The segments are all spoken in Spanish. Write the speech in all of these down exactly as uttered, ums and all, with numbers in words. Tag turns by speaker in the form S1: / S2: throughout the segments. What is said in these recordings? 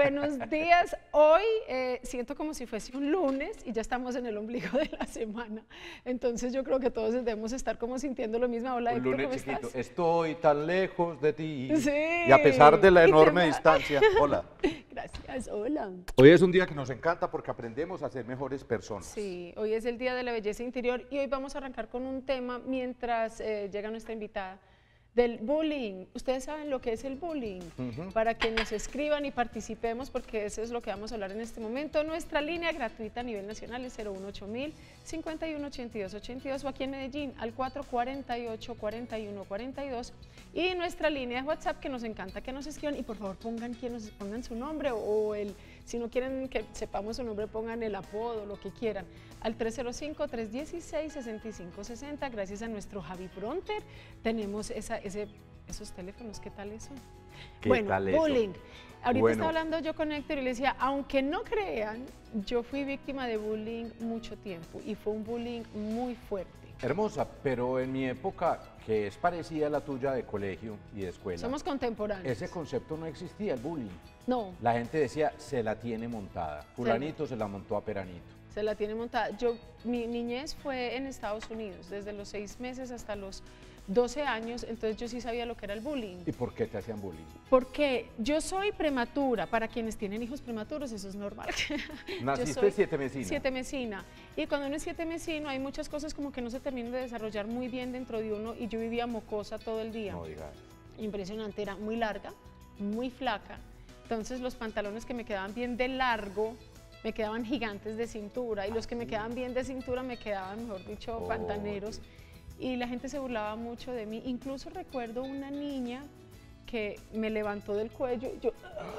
S1: buenos días. Hoy eh, siento como si fuese un lunes y ya estamos en el ombligo de la semana. Entonces yo creo que todos debemos estar como sintiendo lo mismo. Hola,
S2: un
S1: Héctor,
S2: lunes
S1: ¿cómo
S2: chiquito.
S1: estás?
S2: Estoy tan lejos de ti.
S1: Sí.
S2: Y a pesar de la
S1: Y te
S2: enorme
S1: va-
S2: distancia. Hola.
S1: Gracias, hola.
S2: Hoy es un día que nos encanta porque aprendemos a ser mejores personas.
S1: Sí, hoy es el Día de la Belleza Interior y hoy vamos a arrancar con un tema mientras eh, llega nuestra invitada del bullying. Ustedes saben lo que es el bullying,
S2: Ujú.
S1: para que nos escriban y participemos porque eso es lo que vamos a hablar en este momento. Nuestra línea gratuita a nivel nacional es cero uno ocho mil, cincuenta y uno ochenta y dos ochenta y dos o aquí en Medellín al cuatro cuarenta y ocho, cuarenta y uno cuarenta y dos y nuestra línea de WhatsApp que nos encanta que nos escriban y por favor pongan, quien nos, pongan su nombre o el, si no quieren que sepamos su nombre pongan el apodo, lo que quieran, al tres cero cinco, tres uno seis, seis cinco seis cero. Gracias a nuestro Javi Pronter tenemos esa, ese, esos teléfonos. ¿Qué tal eso?
S2: ¿Qué
S1: bueno,
S2: tal eso?
S1: bullying. Ahorita
S2: Bueno.
S1: estaba hablando yo con Héctor y le decía, aunque no crean, yo fui víctima de bullying mucho tiempo y fue un bullying muy fuerte.
S2: Hermosa, pero en mi época, que es parecida a la tuya de colegio y de escuela,
S1: Somos contemporáneos.
S2: ese concepto no existía, el bullying.
S1: No,
S2: La gente decía, se la tiene montada. Fulanito se la montó a Peranito.
S1: se la tiene montada. Yo, mi niñez fue en Estados Unidos, desde los seis meses hasta los doce años, entonces yo sí sabía lo que era el bullying.
S2: ¿Y por qué te hacían bullying?
S1: Porque yo soy prematura, para quienes tienen hijos prematuros, eso es normal. Yo
S2: Naciste
S1: soy
S2: siete mesina.
S1: Siete mesina. Y cuando uno es siete mesino, hay muchas cosas como que no se terminan de desarrollar muy bien dentro de uno y yo vivía mocosa todo el día.
S2: No digas.
S1: Impresionante, era muy larga, muy flaca. Entonces los pantalones que me quedaban bien de largo, me quedaban gigantes de cintura y los que me quedaban bien de cintura me quedaban, mejor dicho,
S2: Oh,
S1: pantaneros. Y la gente se burlaba mucho de mí. Incluso recuerdo una niña que me levantó del cuello. Yo,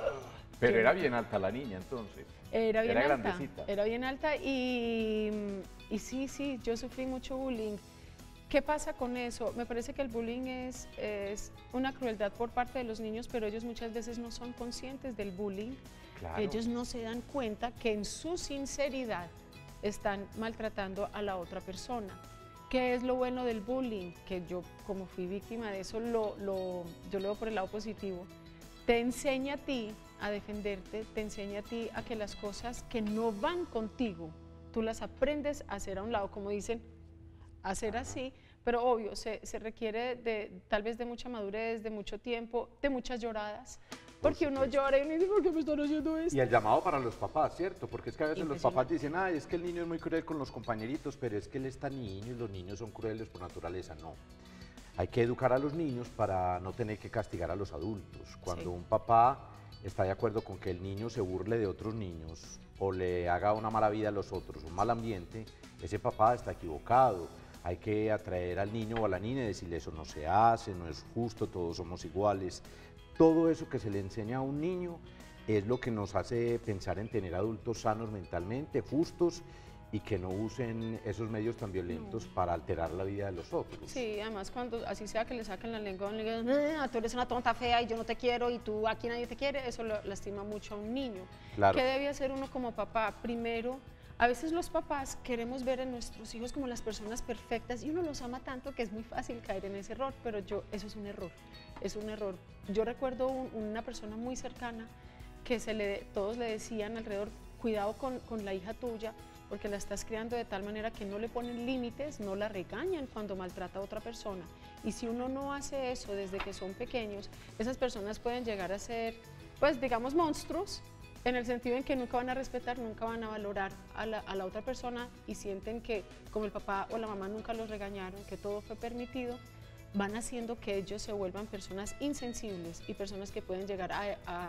S2: Pero
S1: yo-
S2: era bien alta la niña entonces.
S1: Era bien
S2: Era
S1: alta.
S2: grandecita.
S1: Era bien alta y, y sí, sí, yo sufrí mucho bullying. ¿Qué pasa con eso? Me parece que el bullying es, es una crueldad por parte de los niños, pero ellos muchas veces no son conscientes del bullying.
S2: Claro.
S1: Ellos no se dan cuenta que en su sinceridad están maltratando a la otra persona. ¿Qué es lo bueno del bullying? Que yo, como fui víctima de eso, lo, lo, yo lo veo por el lado positivo. Te enseña a ti a defenderte, te enseña a ti a que las cosas que no van contigo, tú las aprendes a hacer a un lado, como dicen, hacer así, pero obvio, se, se requiere de tal vez de mucha madurez, de mucho tiempo, de muchas lloradas, porque uno
S2: supuesto.
S1: llora y uno dice, ¿por qué me están haciendo esto?
S2: Y el llamado para los papás, ¿cierto? Porque es que a veces los
S1: Impresionante.
S2: papás dicen, ay, es que el niño es muy cruel con los compañeritos, pero es que él está niño y los niños son crueles por naturaleza. No. Hay que educar a los niños para no tener que castigar a los adultos. Cuando
S1: Sí.
S2: un papá está de acuerdo con que el niño se burle de otros niños o le haga una mala vida a los otros, un mal ambiente, ese papá está equivocado. Hay que atraer al niño o a la niña y decirle eso no se hace, no es justo, todos somos iguales. Todo eso que se le enseña a un niño es lo que nos hace pensar en tener adultos sanos mentalmente, justos y que no usen esos medios tan violentos
S1: No.
S2: para alterar la vida de los otros.
S1: Sí, además cuando así sea que le saquen la lengua, le digan, "Ah, tú eres una tonta fea y yo no te quiero y tú aquí nadie te quiere", eso lo lastima mucho a un niño.
S2: Claro.
S1: ¿Qué debe hacer uno como papá? Primero, a veces los papás queremos ver a nuestros hijos como las personas perfectas y uno los ama tanto que es muy fácil caer en ese error, pero yo, eso es un error, es un error. Yo recuerdo un- una persona muy cercana que se le, todos le decían alrededor, cuidado con, con la hija tuya, porque la estás criando de tal manera que no le ponen límites, no la regañan cuando maltrata a otra persona. Y si uno no hace eso desde que son pequeños, esas personas pueden llegar a ser, pues digamos, monstruos, en el sentido en que nunca van a respetar, nunca van a valorar a la, a la otra persona y sienten que como el papá o la mamá nunca los regañaron, que todo fue permitido, van haciendo que ellos se vuelvan personas insensibles y personas que pueden llegar a, a,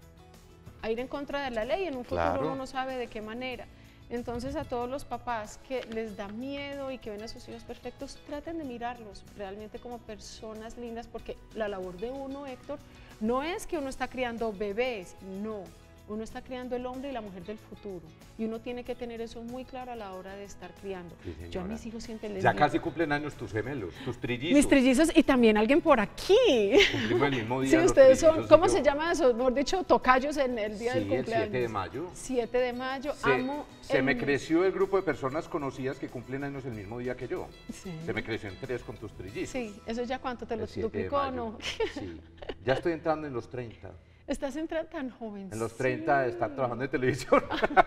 S1: a ir en contra de la ley. En un futuro
S2: Claro.
S1: uno no sabe de qué manera. Entonces a todos los papás que les da miedo y que ven a sus hijos perfectos, traten de mirarlos realmente como personas lindas, porque la labor de uno, Héctor, no es que uno está criando bebés, no. Uno está criando el hombre y la mujer del futuro y uno tiene que tener eso muy claro a la hora de estar criando.
S2: Sí,
S1: Yo a
S2: señora.
S1: mis hijos siempre les
S2: Ya
S1: digo,
S2: casi cumplen años tus gemelos, tus trillizos.
S1: mis trillizos y también alguien por aquí.
S2: Cumplimos el mismo día.
S1: Sí,
S2: los
S1: ustedes son,
S2: trillizos y
S1: ¿cómo
S2: yo.
S1: se llama eso? Mejor dicho, tocayos en el día
S2: Sí,
S1: del
S2: el
S1: cumpleaños.
S2: siete de mayo.
S1: siete de mayo,
S2: Se,
S1: amo.
S2: se
S1: el
S2: me
S1: mes.
S2: creció el grupo de personas conocidas que cumplen años el mismo día que yo.
S1: Sí.
S2: Se me creció en tres con tus trillizos.
S1: Sí, eso ya cuánto te lo
S2: El siete de
S1: duplicó,
S2: mayo.
S1: ¿no?
S2: Sí, ya estoy entrando en los treinta.
S1: Estás entrando tan joven.
S2: En los treinta estar trabajando en televisión.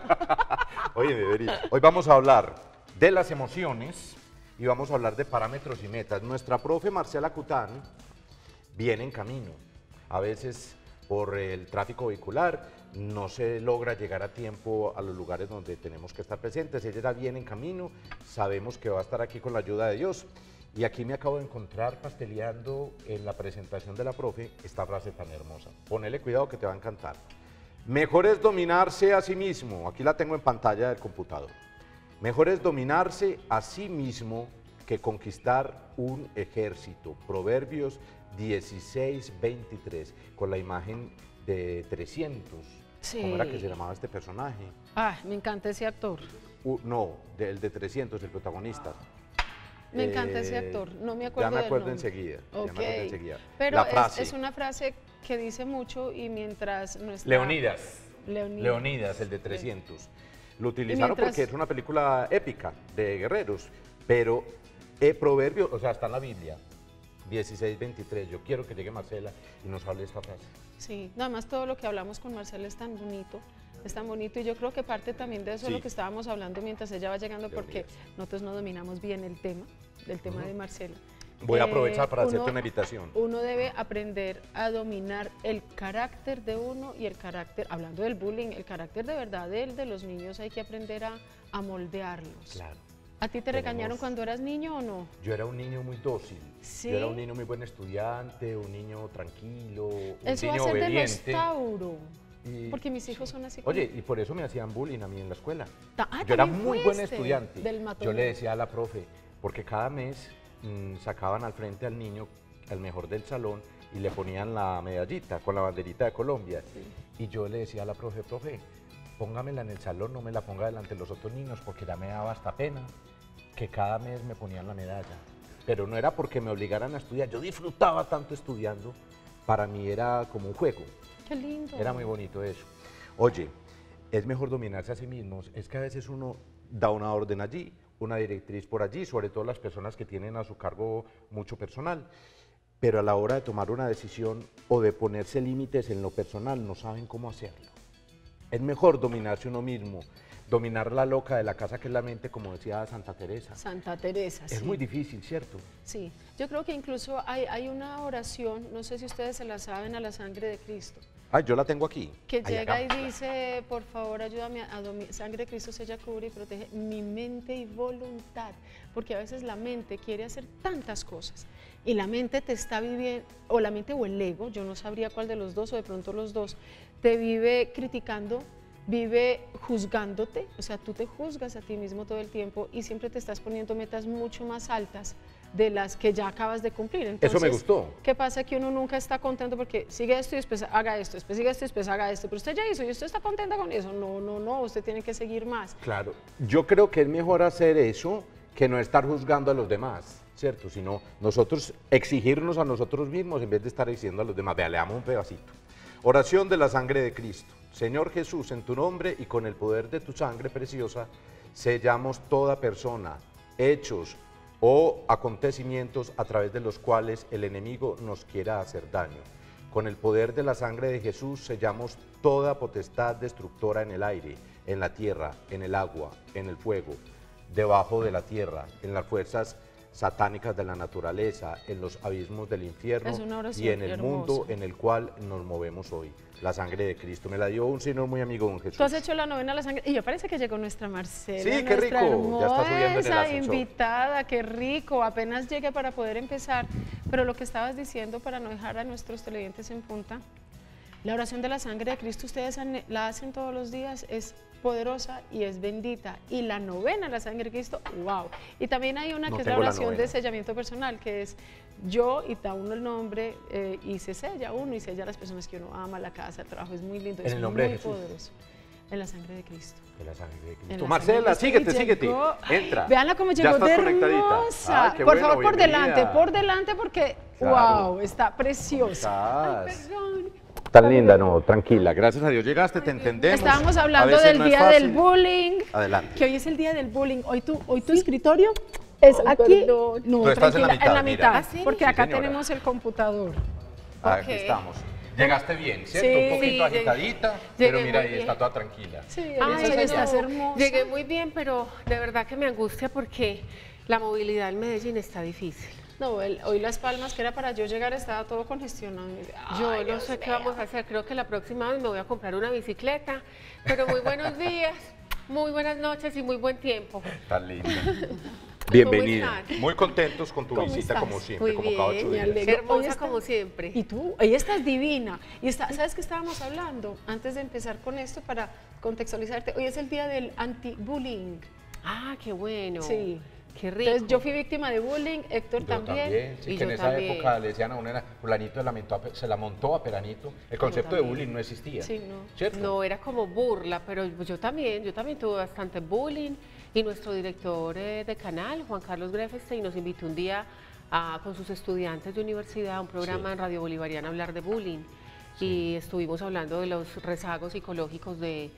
S2: Oye, Beberi, hoy vamos a hablar de las emociones y vamos a hablar de parámetros y metas. Nuestra profe Marcela Cután viene en camino. A veces por el tráfico vehicular no se logra llegar a tiempo a los lugares donde tenemos que estar presentes. Ella ya viene en camino, sabemos que va a estar aquí con la ayuda de Dios. Y aquí me acabo de encontrar pasteleando en la presentación de la profe esta frase tan hermosa. Ponele cuidado que te va a encantar. Mejor es dominarse a sí mismo. Aquí la tengo en pantalla del computador. Mejor es dominarse a sí mismo que conquistar un ejército. Proverbios dieciséis, veintitrés, con la imagen de trescientos.
S1: Sí.
S2: ¿Cómo era que se llamaba este personaje?
S1: Ah, me encanta ese actor.
S2: Uh, no, del de trescientos, el protagonista.
S1: Me encanta
S2: Eh,
S1: ese actor, no me acuerdo
S2: Ya me
S1: del
S2: acuerdo
S1: nombre.
S2: enseguida. Ya me
S1: Ok.
S2: acuerdo enseguida.
S1: Pero
S2: La
S1: es,
S2: frase.
S1: es una frase que dice mucho y mientras nuestra...
S2: Leonidas.
S1: Leonidas.
S2: Leonidas, el de trescientos. Lo utilizaron
S1: mientras-
S2: porque es una película épica de guerreros, pero eh, proverbio, o sea, está en la Biblia, dieciséis, veintitrés. Yo quiero que llegue Marcela y nos hable de esta frase.
S1: Sí, nada más todo lo que hablamos con Marcela es tan bonito, es tan bonito y yo creo que parte también de eso
S2: Sí.
S1: es lo que estábamos hablando mientras ella va llegando porque
S2: Leonidas.
S1: nosotros no dominamos bien el tema, del tema de Marcela.
S2: Voy a
S1: Eh,
S2: aprovechar para
S1: uno-
S2: hacerte una invitación.
S1: Uno debe aprender a dominar el carácter de uno y el carácter, hablando del bullying, el carácter de verdad del de los niños hay que aprender a, a moldearlos.
S2: Claro.
S1: ¿A ti te
S2: Tenemos-
S1: regañaron cuando eras niño o no?
S2: Yo era un niño muy dócil.
S1: ¿Sí?
S2: Yo era un niño muy buen estudiante, un niño tranquilo, un
S1: Eso va a
S2: niño
S1: ser de los
S2: obediente.
S1: Tauro,
S2: Y-
S1: porque mis hijos son así. como-
S2: Oye, y por eso me hacían bullying a mí en la escuela.
S1: Ta- ah,
S2: Yo era
S1: también
S2: muy buen
S1: fuiste
S2: estudiante.
S1: del
S2: Yo
S1: Matoneo.
S2: le decía a la profe, porque cada mes mm, sacaban al frente al niño, al mejor del salón, y le ponían la medallita con la banderita de Colombia. Y yo le decía a la profe, profe, póngamela en el salón, no me la ponga delante de los otros niños, porque ya me daba hasta pena que cada mes me ponían la medalla. Pero no era porque me obligaran a estudiar, yo disfrutaba tanto estudiando, para mí era como un juego.
S1: Qué lindo.
S2: Era muy bonito eso. Oye, es mejor dominarse a sí mismos. Es que a veces uno da una orden allí, una directriz por allí, sobre todo las personas que tienen a su cargo mucho personal. Pero a la hora de tomar una decisión o de ponerse límites en lo personal, no saben cómo hacerlo. Es mejor dominarse uno mismo, dominar la loca de la casa que es la mente, como decía Santa Teresa.
S1: Santa Teresa,
S2: Es
S1: sí.
S2: muy difícil, ¿cierto?
S1: Sí, yo creo que incluso hay, hay una oración, no sé si ustedes se la saben, a la sangre de Cristo,
S2: Ay, yo la tengo aquí.
S1: que
S2: Ay,
S1: llega y
S2: hagámosla.
S1: dice, por favor, ayúdame a dominar, sangre de Cristo sella, cubre y protege mi mente y voluntad, porque a veces la mente quiere hacer tantas cosas y la mente te está viviendo, o la mente o el ego, yo no sabría cuál de los dos o de pronto los dos, te vive criticando, vive juzgándote, o sea, tú te juzgas a ti mismo todo el tiempo y siempre te estás poniendo metas mucho más altas de las que ya acabas de cumplir. Entonces,
S2: Eso me gustó.
S1: ¿qué pasa? Que uno nunca está contento porque sigue esto y después haga esto, después sigue esto y después haga esto, pero usted ya hizo y usted está contenta con eso. No, no, no, usted tiene que seguir más.
S2: Claro, yo creo que es mejor hacer eso que no estar juzgando a los demás, ¿cierto? Sino nosotros exigirnos a nosotros mismos en vez de estar exigiendo a los demás. Vea, le damos un pedacito. Oración de la sangre de Cristo. Señor Jesús, en tu nombre y con el poder de tu sangre preciosa, sellamos toda persona, hechos o acontecimientos a través de los cuales el enemigo nos quiera hacer daño. Con el poder de la sangre de Jesús sellamos toda potestad destructora en el aire, en la tierra, en el agua, en el fuego, debajo de la tierra, en las fuerzas satánicas de la naturaleza, en los abismos del infierno
S1: Es una oración
S2: y en el
S1: hermosa.
S2: mundo en el cual nos movemos hoy. La sangre de Cristo me la dio un señor muy amigo, don Jesús.
S1: Tú has hecho la novena a la sangre y me parece que llegó nuestra Marcela.
S2: Sí, qué
S1: nuestra
S2: rico. Ya está subiendo en el
S1: hermosa
S2: ascensor.
S1: invitada, qué rico. Apenas llegue para poder empezar. Pero lo que estabas diciendo, para no dejar a nuestros televidentes en punta, la oración de la sangre de Cristo, ustedes han- la hacen todos los días, es poderosa y es bendita. Y la novena de la sangre de Cristo, wow. Y también hay una
S2: No
S1: que es la
S2: tengo la
S1: oración de
S2: novena.
S1: sellamiento personal, que es yo y da uno el nombre eh, y se sella uno y sella a las personas que uno ama, la casa, el trabajo, es muy lindo,
S2: En
S1: es
S2: el nombre
S1: muy
S2: de Jesús.
S1: poderoso. En la sangre de Cristo.
S2: De la sangre de
S1: En
S2: Cristo.
S1: la
S2: Marcela,
S1: sangre de
S2: síguete,
S1: Cristo
S2: síguete.
S1: llegó.
S2: Entra.
S1: Veanla cómo
S2: Ya
S1: llegó
S2: estás
S1: de
S2: conectadita.
S1: hermosa.
S2: Ay, qué
S1: por
S2: bueno,
S1: favor, por
S2: bienvenida.
S1: delante, por delante, porque,
S2: Claro.
S1: wow, está preciosa.
S2: ¿Estás?
S1: Ay, perdón.
S2: Tan linda, no, tranquila. Gracias a Dios llegaste, te entendemos.
S1: Estábamos
S2: A
S1: hablando
S2: veces
S1: del
S2: no es
S1: día del
S2: fácil.
S1: bullying.
S2: Adelante.
S1: Que hoy es el día del bullying. Hoy tu, hoy tu escritorio es
S3: Ay,
S1: aquí.
S3: perdón.
S1: No,
S2: Tú estás en la
S1: tranquila,
S2: mitad,
S1: en la
S2: mira.
S1: mitad,
S3: ¿Ah, sí?
S1: porque
S2: Sí,
S1: acá
S2: señora.
S1: tenemos el computador.
S2: Aquí
S3: Ok.
S2: estamos. Llegaste bien, ¿cierto?
S1: Sí,
S2: un poquito
S3: sí,
S2: agitadita,
S3: llegué
S2: pero mira,
S3: muy
S2: ahí
S3: bien.
S2: está toda tranquila.
S1: Sí,
S3: Ay,
S1: Elisa,
S3: no.
S1: estás hermosa.
S3: Llegué muy bien, pero de verdad que me angustia porque la movilidad en Medellín está difícil.
S1: No, el- hoy Las Palmas, que era para yo llegar, estaba todo congestionado.
S3: Yo
S1: Ay,
S3: no
S1: Dios
S3: sé qué
S1: mío.
S3: vamos a hacer, creo que la próxima vez me voy a comprar una bicicleta, pero muy buenos días, muy buenas noches y muy buen tiempo.
S2: Tan linda.
S3: ¿Cómo
S2: Bienvenida.
S3: están?
S2: Muy contentos con tu
S1: ¿Cómo
S2: visita,
S1: estás?
S2: como siempre,
S3: Muy
S2: como cada ocho
S3: bien, me
S2: días.
S1: alegro. Hoy
S3: hermosa
S1: está-
S3: como siempre.
S1: Y tú, ella estás divina. Y está, ¿sabes qué estábamos hablando? Antes de empezar con esto, para contextualizarte, hoy es el día del anti-bullying.
S3: Ah, qué bueno.
S1: Sí.
S3: Qué rico.
S1: Entonces, yo fui víctima de bullying, Héctor
S2: Yo
S1: también.
S2: también, sí,
S3: Y
S2: que en
S3: yo
S2: esa
S3: también.
S2: época le decían a uno, era, fulanito se la, montó a Pe- se la montó a Peranito. El concepto de
S3: también.
S2: bullying no existía,
S1: Sí, no.
S2: ¿cierto?
S3: No, era como burla, pero yo también, yo también tuve bastante bullying y nuestro director eh, de canal, Juan Carlos Grefestein, nos invitó un día a- con sus estudiantes de universidad a un programa
S2: Sí.
S3: en Radio Bolivariana a hablar de bullying y estuvimos hablando de los rezagos psicológicos de,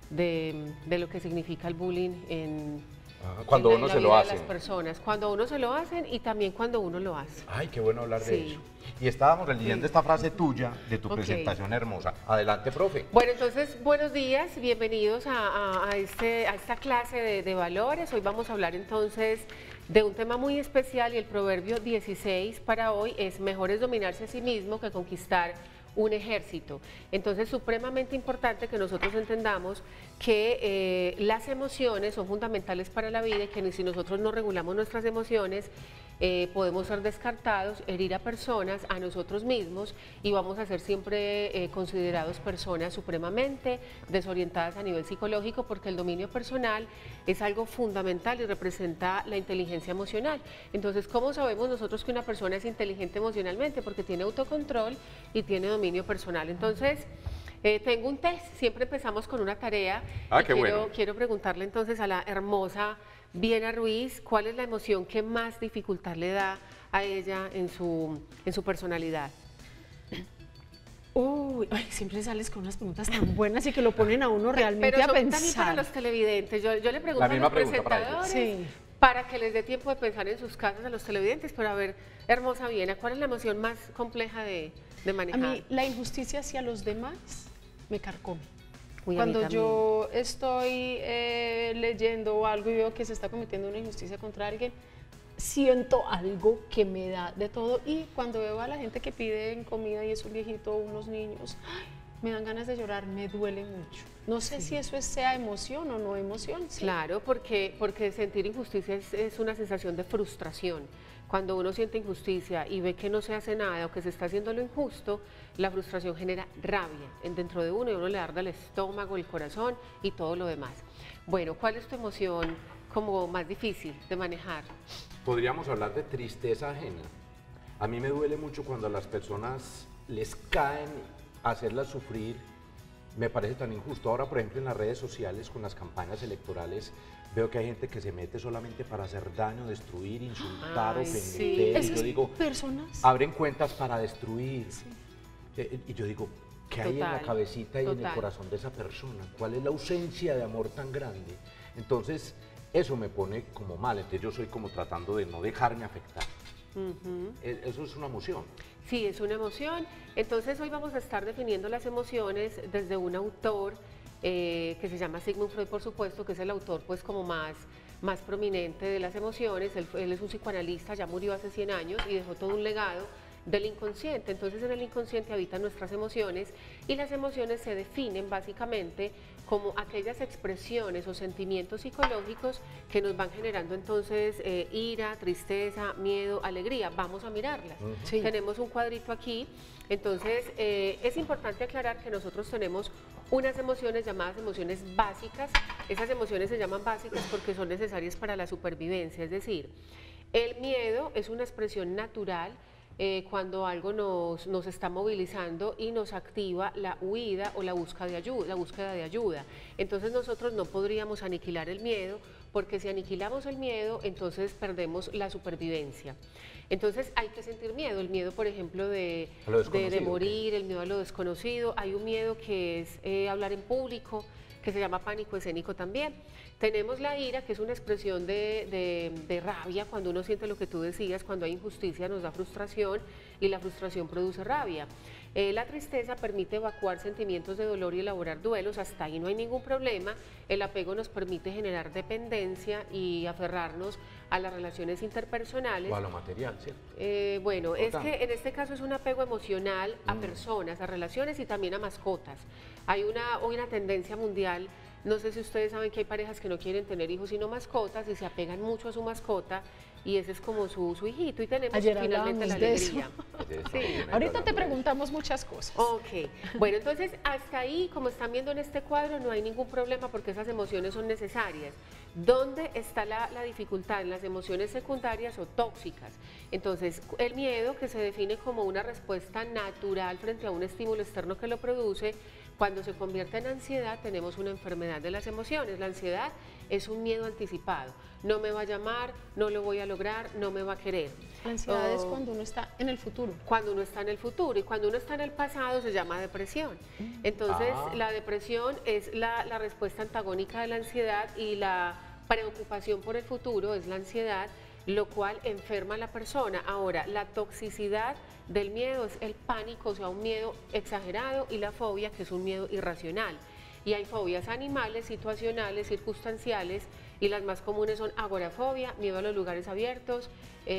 S3: de, de lo que significa el bullying en,
S2: Ah, cuando
S3: en la-
S2: uno
S3: en la
S2: se lo
S3: vida de
S2: hace.
S3: las personas, cuando uno se lo hacen y también cuando uno lo hace.
S2: Ay, qué bueno hablar de
S3: Sí.
S2: eso. Y estábamos leyendo esta frase tuya de tu
S3: Ok.
S2: presentación hermosa. Adelante, profe.
S3: Bueno, entonces, buenos días, bienvenidos a, a- a este, a esta clase de, de valores. Hoy vamos a hablar entonces de un tema muy especial y el proverbio dieciséis para hoy es mejor es dominarse a sí mismo que conquistar un ejército. Entonces, supremamente importante que nosotros entendamos que eh, las emociones son fundamentales para la vida y que si nosotros no regulamos nuestras emociones, eh, podemos ser descartados, herir a personas, a nosotros mismos y vamos a ser siempre eh, considerados personas supremamente desorientadas a nivel psicológico porque el dominio personal es algo fundamental y representa la inteligencia emocional. Entonces, ¿cómo sabemos nosotros que una persona es inteligente emocionalmente? Porque tiene autocontrol y tiene dominio personal. Entonces, eh, tengo un test, siempre empezamos con una tarea.
S2: Ah,
S3: y
S2: qué
S3: quiero,
S2: bueno.
S3: quiero preguntarle entonces a la hermosa Viena Ruiz, ¿cuál es la emoción que más dificultad le da a ella en su, en su personalidad?
S1: Uy, ay, siempre sales con unas preguntas tan buenas y que lo ponen a uno realmente
S3: Pero
S1: a
S3: son también para
S1: pensar.
S3: los televidentes. Yo, yo le pregunto
S2: La
S3: a
S2: misma
S3: los
S2: pregunta para
S3: presentadores
S1: ellos. Sí.
S3: para que les dé tiempo de pensar en sus casas a los televidentes, pero a ver, hermosa Viena, ¿cuál es la emoción más compleja de, de
S1: A
S3: manejar?
S1: mí la injusticia hacia los demás me carcome.
S3: Uy, a mí
S1: Cuando
S3: también.
S1: yo estoy eh, leyendo algo y veo que se está cometiendo una injusticia contra alguien, siento algo que me da de todo. Y cuando veo a la gente que pide comida y es un viejito o unos niños, ¡ay!, me dan ganas de llorar, me duele mucho. No sé si eso es, sea emoción o no emoción. ¿sí?
S3: Claro, porque, porque sentir injusticia es, es una sensación de frustración. Cuando uno siente injusticia y ve que no se hace nada o que se está haciendo lo injusto, la frustración genera rabia en dentro de uno y uno le arde el estómago, el corazón y todo lo demás. Bueno, ¿cuál es tu emoción como más difícil de manejar?
S2: Podríamos hablar de tristeza ajena. A mí me duele mucho cuando a las personas les caen hacerlas sufrir. Me parece tan injusto. Ahora, por ejemplo, en las redes sociales, con las campañas electorales, veo que hay gente que se mete solamente para hacer daño, destruir, insultar,
S3: Ay,
S2: ofender.
S3: sí.
S2: Y
S1: Esas
S2: yo digo,
S1: personas.
S2: abren cuentas para destruir. Eh, Y yo digo, ¿qué hay en la
S3: Total,
S2: cabecita y en el
S3: total.
S2: corazón de esa persona? ¿Cuál es la ausencia de amor tan grande? Entonces, eso me pone como mal. Entonces, yo soy como tratando de no dejarme afectar.
S3: Ujú.
S2: E- Eso es una emoción.
S3: Sí, es una emoción. Entonces hoy vamos a estar definiendo las emociones desde un autor eh, que se llama Sigmund Freud, por supuesto, que es el autor pues como más, más prominente de las emociones. Él, fue- él es un psicoanalista, ya murió hace cien años y dejó todo un legado del inconsciente. Entonces en el inconsciente habitan nuestras emociones y las emociones se definen básicamente como aquellas expresiones o sentimientos psicológicos que nos van generando entonces eh, ira, tristeza, miedo, alegría. Vamos a mirarlas.
S1: Sí.
S3: Tenemos un cuadrito aquí, entonces eh, es importante aclarar que nosotros tenemos unas emociones llamadas emociones básicas. Esas emociones se llaman básicas porque son necesarias para la supervivencia, es decir, el miedo es una expresión natural eh, cuando algo nos, nos está movilizando y nos activa la huida o la búsqueda de ayuda, la búsqueda de ayuda. Entonces nosotros no podríamos aniquilar el miedo porque si aniquilamos el miedo, entonces perdemos la supervivencia. Entonces hay que sentir miedo, el miedo por ejemplo de,
S2: A lo
S3: de,
S2: desconocido,
S3: de morir, el miedo a lo desconocido, hay un miedo que es eh, hablar en público, que se llama pánico escénico también. Tenemos la ira, que es una expresión de, de, de rabia, cuando uno siente lo que tú decías, cuando hay injusticia nos da frustración y la frustración produce rabia. Eh, la tristeza permite evacuar sentimientos de dolor y elaborar duelos, hasta ahí no hay ningún problema. El apego nos permite generar dependencia y aferrarnos a las relaciones interpersonales.
S2: O a lo material, ¿cierto?
S3: Eh, bueno,
S2: Total.
S3: es que en este caso es un apego emocional a
S2: Mm.
S3: personas, a relaciones y también a mascotas. Hay una, hoy una tendencia mundial. No sé si ustedes saben que hay parejas que no quieren tener hijos sino mascotas y se apegan mucho a su mascota y ese es como su, su hijito y tenemos
S1: Ayer
S3: finalmente la
S1: hablábamos de eso.
S3: alegría.
S2: Sí.
S1: Ahorita te preguntamos muchas cosas.
S3: Ok, bueno, entonces hasta ahí, como están viendo en este cuadro, no hay ningún problema porque esas emociones son necesarias. ¿Dónde está la, la dificultad? En las emociones secundarias o tóxicas. Entonces, el miedo, que se define como una respuesta natural frente a un estímulo externo que lo produce, cuando se convierte en ansiedad, tenemos una enfermedad de las emociones. La ansiedad es un miedo anticipado. No me va a llamar, no lo voy a lograr, no me va a querer.
S1: La ansiedad es
S3: Oh,
S1: cuando uno está en el futuro.
S3: Cuando uno está en el futuro y cuando uno está en el pasado se llama depresión. Entonces,
S2: Ah.
S3: la depresión es la, la respuesta antagónica de la ansiedad y la preocupación por el futuro es la ansiedad, lo cual enferma a la persona. Ahora, la toxicidad del miedo es el pánico, o sea, un miedo exagerado, y la fobia, que es un miedo irracional. Y hay fobias animales, situacionales, circunstanciales, y las más comunes son agorafobia, miedo a los lugares abiertos,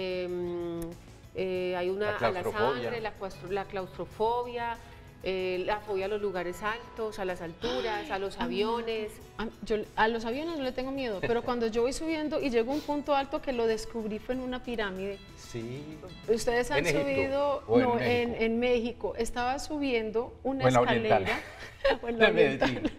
S3: eh, eh, hay una
S2: La
S3: a la
S2: claustrofobia.
S3: sangre, la, claustro- la claustrofobia, eh, la fobia a los lugares altos, a las alturas, a los aviones.
S1: A, yo, a los aviones no le tengo miedo, pero cuando yo voy subiendo y llego a un punto alto que lo descubrí fue en una pirámide.
S2: Sí.
S1: Ustedes han
S2: ¿En Egipto
S1: subido,
S2: o en
S1: no, en,
S2: México?
S1: en México. Estaba subiendo una
S2: O en la
S1: escalera.
S2: oriental.
S1: o en la
S2: De
S1: oriental.
S2: Medellín.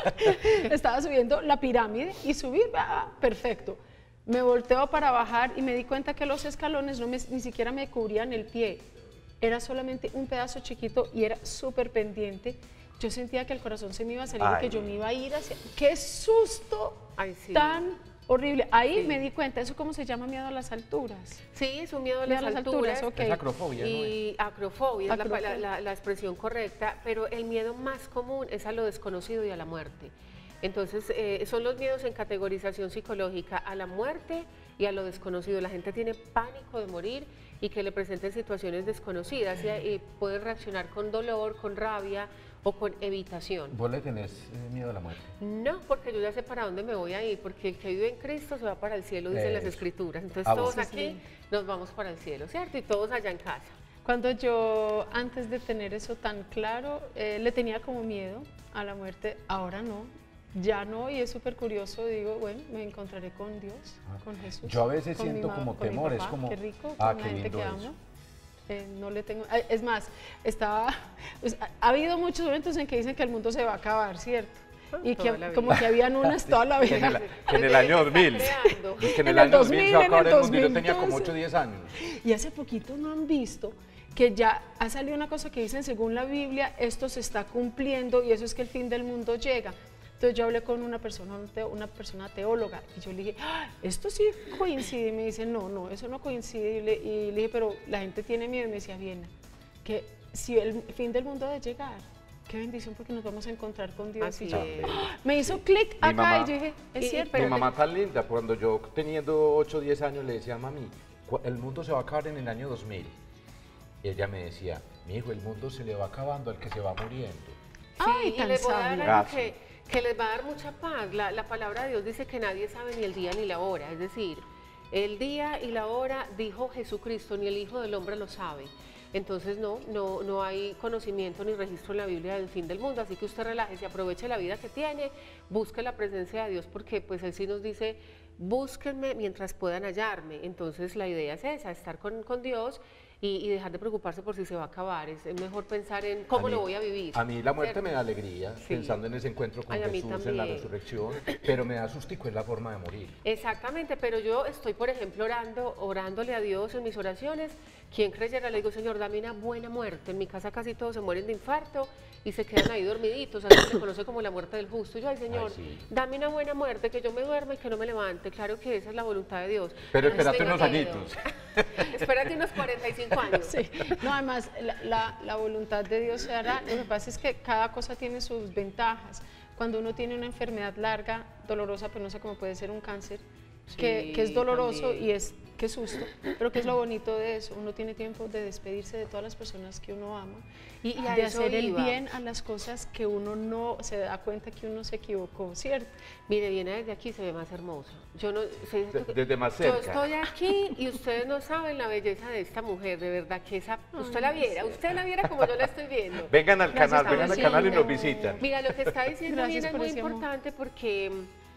S1: Estaba subiendo la pirámide y subir, ah, perfecto. Me volteo para bajar y me di cuenta que los escalones no me- ni siquiera me cubrían el pie. Era solamente un pedazo chiquito y era súper pendiente. Yo sentía que el corazón se me iba a salir y que
S2: Ay.
S1: yo me iba a ir hacia... ¡Qué susto
S3: Ay, sí.
S1: tan horrible! Ahí
S3: Sí.
S1: me di cuenta, ¿eso cómo se llama miedo a las alturas?
S3: Sí, es un miedo a
S1: Miedo
S3: las,
S1: a las
S3: alturas.
S1: alturas, ok.
S2: Es acrofobia, ¿no?
S3: Y acrofobia es la,
S1: Acrofobia.
S3: la- la- la expresión correcta, pero el miedo más común es a lo desconocido y a la muerte. Entonces, eh, son los miedos en categorización psicológica a la muerte y a lo desconocido. La gente tiene pánico de morir y que le presenten situaciones desconocidas y, y puede reaccionar con dolor, con rabia o con evitación.
S2: ¿Vos le tenés eh, miedo a la muerte?
S3: No, porque yo ya sé para dónde me voy a ir, porque el que vive en Cristo se va para el cielo, dicen las
S2: Eso.
S3: escrituras. Entonces
S2: Ah,
S3: todos
S2: bueno.
S1: Sí,
S3: aquí nos vamos para el cielo, ¿cierto? Y todos allá en casa.
S1: Cuando yo, antes de tener eso tan claro, eh, le tenía como miedo a la muerte, ahora no, ya no, y es súper curioso, digo, bueno, me encontraré con Dios, con Jesús.
S2: Yo a veces
S1: con mi
S2: siento
S1: ma-
S2: como
S1: con mi
S2: temor, es
S1: papá,
S2: como,
S1: qué rico,
S2: ah,
S1: con la
S2: qué
S1: gente
S2: lindo
S1: que
S2: eso.
S1: amo. Eh, no le tengo, eh, es más, estaba, pues, ha, ha habido muchos momentos en que dicen que el mundo se va a acabar, ¿cierto? Y
S3: Toda
S1: que
S3: la vida.
S1: como que habían unas toda la
S2: Que en el,
S1: vida.
S2: que en el año
S3: Está
S2: dos mil.
S3: creando.
S2: Es que en
S1: En
S2: el
S1: el
S2: año dos mil se va a
S1: dos mil,
S2: acabar
S1: en
S2: el
S1: el
S2: mundo y yo tenía como
S1: dos mil
S2: ocho o diez años.
S1: Y hace poquito no han visto que ya ha salido una cosa que dicen, según la Biblia, esto se está cumpliendo y eso es que el fin del mundo llega. Entonces yo hablé con una persona, un teo- una persona teóloga y yo le dije, "Ah, esto sí coincide. Y me dice, no, no, eso no coincide. Y le, y le dije, pero la gente tiene miedo. Y me decía, bien, que si el fin del mundo ha de llegar, qué bendición porque nos vamos a encontrar con Dios.
S3: Así
S1: Y yo,
S3: es.
S1: me hizo clic
S2: Mi
S1: acá
S2: mamá-
S1: y yo dije, es
S3: Y- y
S1: cierto.
S3: pero
S2: Mi mamá tan linda, cuando yo teniendo ocho o diez años le decía, mami, cu- el mundo se va a acabar en el año dos mil. Y ella me decía, mi hijo, el mundo se le va acabando al que se va muriendo.
S1: Ay,
S3: Sí, y
S1: tan
S3: les voy a dar
S1: sabia.
S3: algo
S2: Gracias.
S3: que, que les va a dar mucha paz. La, la palabra de Dios dice que nadie sabe ni el día ni la hora. Es decir, el día y la hora dijo Jesucristo, ni el Hijo del Hombre lo sabe. Entonces no, no, no hay conocimiento ni registro en la Biblia del fin del mundo. Así que usted relájese, aproveche la vida que tiene, busque la presencia de Dios, porque pues Él sí nos dice, búsquenme mientras puedan hallarme. Entonces la idea es esa, estar con, con Dios y, y dejar de preocuparse por si se va a acabar. Es, es mejor pensar en cómo
S2: A mí-
S3: lo voy a vivir.
S2: A mí la muerte
S3: ¿cierto?
S2: me da alegría,
S3: Sí.
S2: pensando en ese encuentro con
S3: Ay, a mí
S2: Jesús, en la
S3: también.
S2: resurrección, pero me da sustico en la forma de morir.
S3: Exactamente, pero yo estoy, por ejemplo, orando, orándole a Dios en mis oraciones. Quien creyera, le digo, Señor, dame una buena muerte. En mi casa casi todos se mueren de infarto y se quedan ahí dormiditos. Así se conoce como la muerte del justo. Y yo, ay, Señor,
S2: Ay, sí.
S3: dame una buena muerte, que yo me duerma y que no me levante. Claro que esa es la voluntad de Dios.
S2: Pero
S3: No
S2: espérate
S3: tenga
S2: unos
S3: miedo.
S2: añitos.
S3: Espérate unos cuarenta y cinco años.
S1: Sí, no, además la, la- la voluntad de Dios se hará. Lo que pasa es que cada cosa tiene sus ventajas. cuando uno tiene una enfermedad larga, dolorosa, penosa, como puede ser un cáncer,
S3: Sí,
S1: que, que es doloroso
S3: también.
S1: y es, qué susto, pero que es lo bonito de eso, uno tiene tiempo de despedirse de todas las personas que uno ama y, y
S3: a
S1: de
S3: eso
S1: hacer el
S3: iba.
S1: bien a las cosas que uno no se da cuenta que uno se equivocó, ¿cierto?
S3: Mire, viene desde aquí, se ve más hermosa. Yo no, se-
S2: De- desde más
S3: Yo
S2: cerca.
S3: estoy aquí y ustedes no saben la belleza de esta mujer, de verdad que esa, usted la viera, usted la viera como yo la estoy viendo.
S2: Vengan al
S1: Gracias,
S2: canal, vengan al
S1: Patricia.
S2: canal y nos visitan.
S3: Mira, lo que está diciendo
S1: Gracias
S3: Nina es
S1: por
S3: muy
S1: ese amor.
S3: importante porque,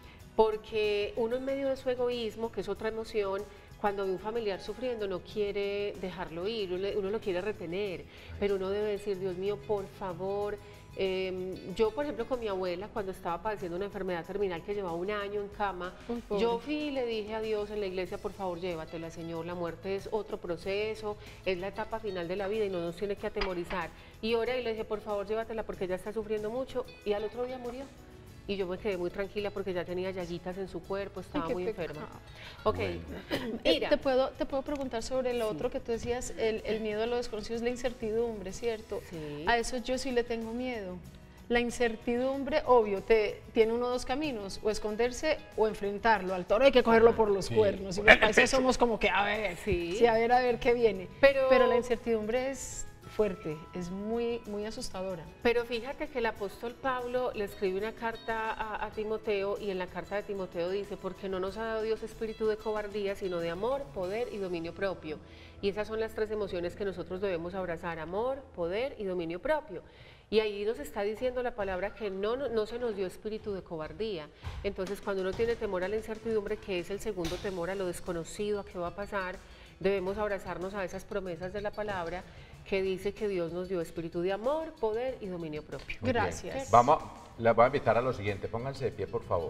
S3: porque uno en medio de su egoísmo, que es otra emoción, cuando ve un familiar sufriendo no quiere dejarlo ir, uno, uno lo quiere retener, pero uno debe decir, Dios mío, por favor. Eh, yo, por ejemplo, con mi abuela, cuando estaba padeciendo una enfermedad terminal que llevaba un año en cama,
S1: Uy, pobre.
S3: yo fui y le dije a Dios en la iglesia, por favor, llévatela, Señor, la muerte es otro proceso, es la etapa final de la vida y no nos tiene que atemorizar. Y oré y le dije, por favor, llévatela porque ella está sufriendo mucho, y al otro día murió. Y yo me quedé muy tranquila porque ya tenía llaguitas en su cuerpo, estaba
S1: qué
S3: muy
S1: pecado.
S3: enferma. Ok,
S1: Eh,
S3: mira,
S1: te, puedo, te puedo preguntar sobre lo otro que tú decías, el, el miedo a lo desconocido es la incertidumbre, ¿cierto?
S3: Sí.
S1: A eso yo sí le tengo miedo. La incertidumbre, obvio, te, tiene uno dos caminos, o esconderse o enfrentarlo. Al toro hay que cogerlo por los
S2: Sí,
S1: cuernos. Y
S2: por
S1: los países somos como que, a ver,
S3: Sí.
S1: sí, a ver, a ver qué viene.
S3: Pero-
S1: Pero la incertidumbre es fuerte, es muy, muy asustadora.
S3: pero fíjate que el apóstol Pablo le escribe una carta a, a Timoteo y en la carta de Timoteo dice, porque no nos ha dado Dios espíritu de cobardía, sino de amor, poder y dominio propio. Y esas son las tres emociones que nosotros debemos abrazar, amor, poder y dominio propio. Y ahí nos está diciendo la palabra que no, no, no se nos dio espíritu de cobardía. Entonces, cuando uno tiene temor a la incertidumbre, que es el segundo temor a lo desconocido, a qué va a pasar, debemos abrazarnos a esas promesas de la palabra que dice que Dios nos dio espíritu de amor, poder y dominio propio.
S2: Muy bien.
S1: Gracias.
S2: Vamos, les voy a invitar a lo siguiente, pónganse de pie, por favor.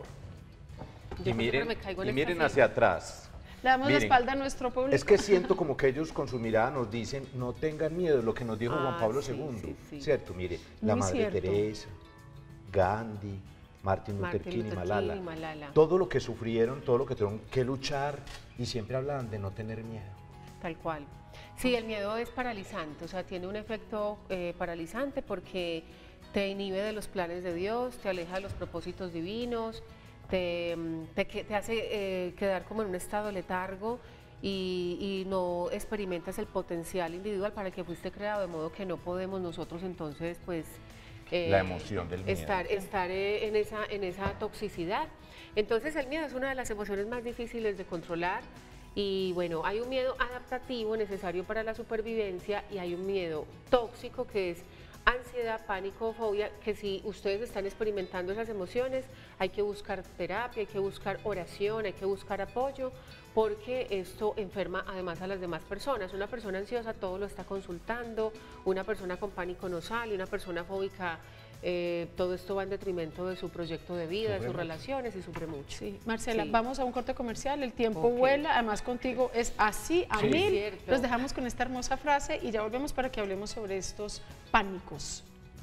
S3: Yo
S2: Y
S3: siempre
S2: miren,
S3: me caigo en
S2: y
S3: esta
S2: miren
S3: fila.
S2: hacia atrás.
S1: Le damos la
S2: Miren,
S1: espalda a nuestro público.
S2: Es que siento como que ellos con su mirada nos dicen, no tengan miedo, lo que nos dijo
S3: Ah,
S2: Juan Pablo
S3: sí,
S2: segundo,
S3: sí, sí.
S2: ¿cierto? Mire, la
S1: Muy
S2: Madre
S1: cierto.
S2: Teresa, Gandhi, Martin Luther
S3: Martin
S2: King y
S3: Luther
S2: Malala,
S3: King y Malala.
S2: todo lo que sufrieron, todo lo que tuvieron que luchar y siempre hablaban de no tener miedo.
S3: Tal cual. Sí, el miedo es paralizante, o sea, tiene un efecto eh, paralizante porque te inhibe de los planes de Dios, te aleja de los propósitos divinos, te, mm, te, que- te hace eh, quedar como en un estado de letargo y, y no experimentas el potencial individual para el que fuiste creado, de modo que no podemos nosotros entonces, pues... eh,
S2: La emoción del miedo.
S3: Estar, estar eh, en, esa, en esa toxicidad. Entonces el miedo es una de las emociones más difíciles de controlar. Y bueno, hay un miedo adaptativo necesario para la supervivencia y hay un miedo tóxico que es ansiedad, pánico, fobia, que si ustedes están experimentando esas emociones, hay que buscar terapia, hay que buscar oración, hay que buscar apoyo, porque esto enferma además a las demás personas. Una persona ansiosa todo lo está consultando, una persona con pánico no sale, una persona fóbica, eh, todo esto va en detrimento de su proyecto de vida, de
S2: Sufre
S3: sus
S2: mucho.
S3: relaciones y sufre mucho.
S1: Sí, Marcela,
S3: Sí.
S1: vamos a un corte comercial, el tiempo
S3: Ok.
S1: vuela, además contigo es así, a
S2: Sí.
S1: mil.
S3: Cierto.
S1: Los dejamos con esta hermosa frase y ya volvemos para que hablemos sobre estos pánicos.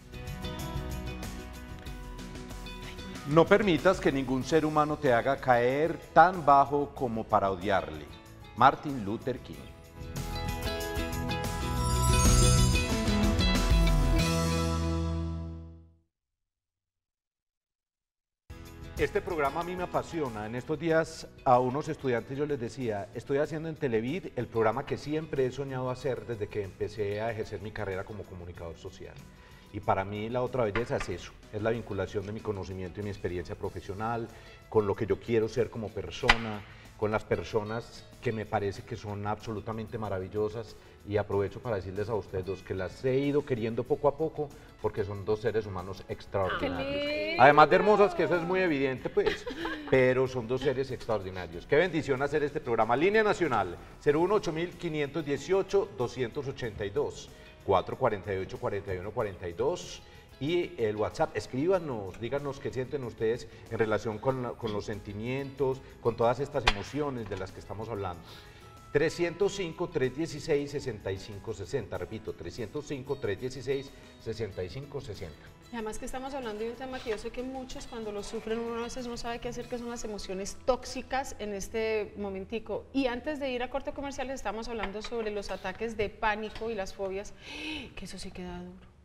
S2: No permitas que ningún ser humano te haga caer tan bajo como para odiarle. Martin Luther King. Este programa a mí me apasiona. En estos días a unos estudiantes yo les decía, estoy haciendo en Televid el programa que siempre he soñado hacer desde que empecé a ejercer mi carrera como comunicador social. Y para mí la otra belleza es eso, es la vinculación de mi conocimiento y mi experiencia profesional con lo que yo quiero ser como persona, con las personas que me parece que son absolutamente maravillosas, y aprovecho para decirles a ustedes dos que las he ido queriendo poco a poco porque son dos seres humanos extraordinarios.
S3: lindo!
S2: Además de hermosas, que eso es muy evidente pues, pero son dos seres extraordinarios. Qué bendición hacer este programa. Línea Nacional cero uno ocho cinco uno ocho, dos ocho dos, cuatro cuatro ocho, cuatro uno cuatro dos. Y el WhatsApp, escríbanos, díganos qué sienten ustedes en relación con, la- con los sentimientos, con todas estas emociones de las que estamos hablando. trescientos cinco, trescientos dieciséis, sesenta y cinco sesenta, repito, trescientos cinco, trescientos dieciséis, sesenta y cinco sesenta.
S1: Y además que estamos hablando de un tema que yo sé que muchos cuando lo sufren uno a veces no sabe qué hacer, que son las emociones tóxicas en este momentico. Y antes de ir a corte comercial estamos hablando sobre los ataques de pánico y las fobias, que eso sí queda duro.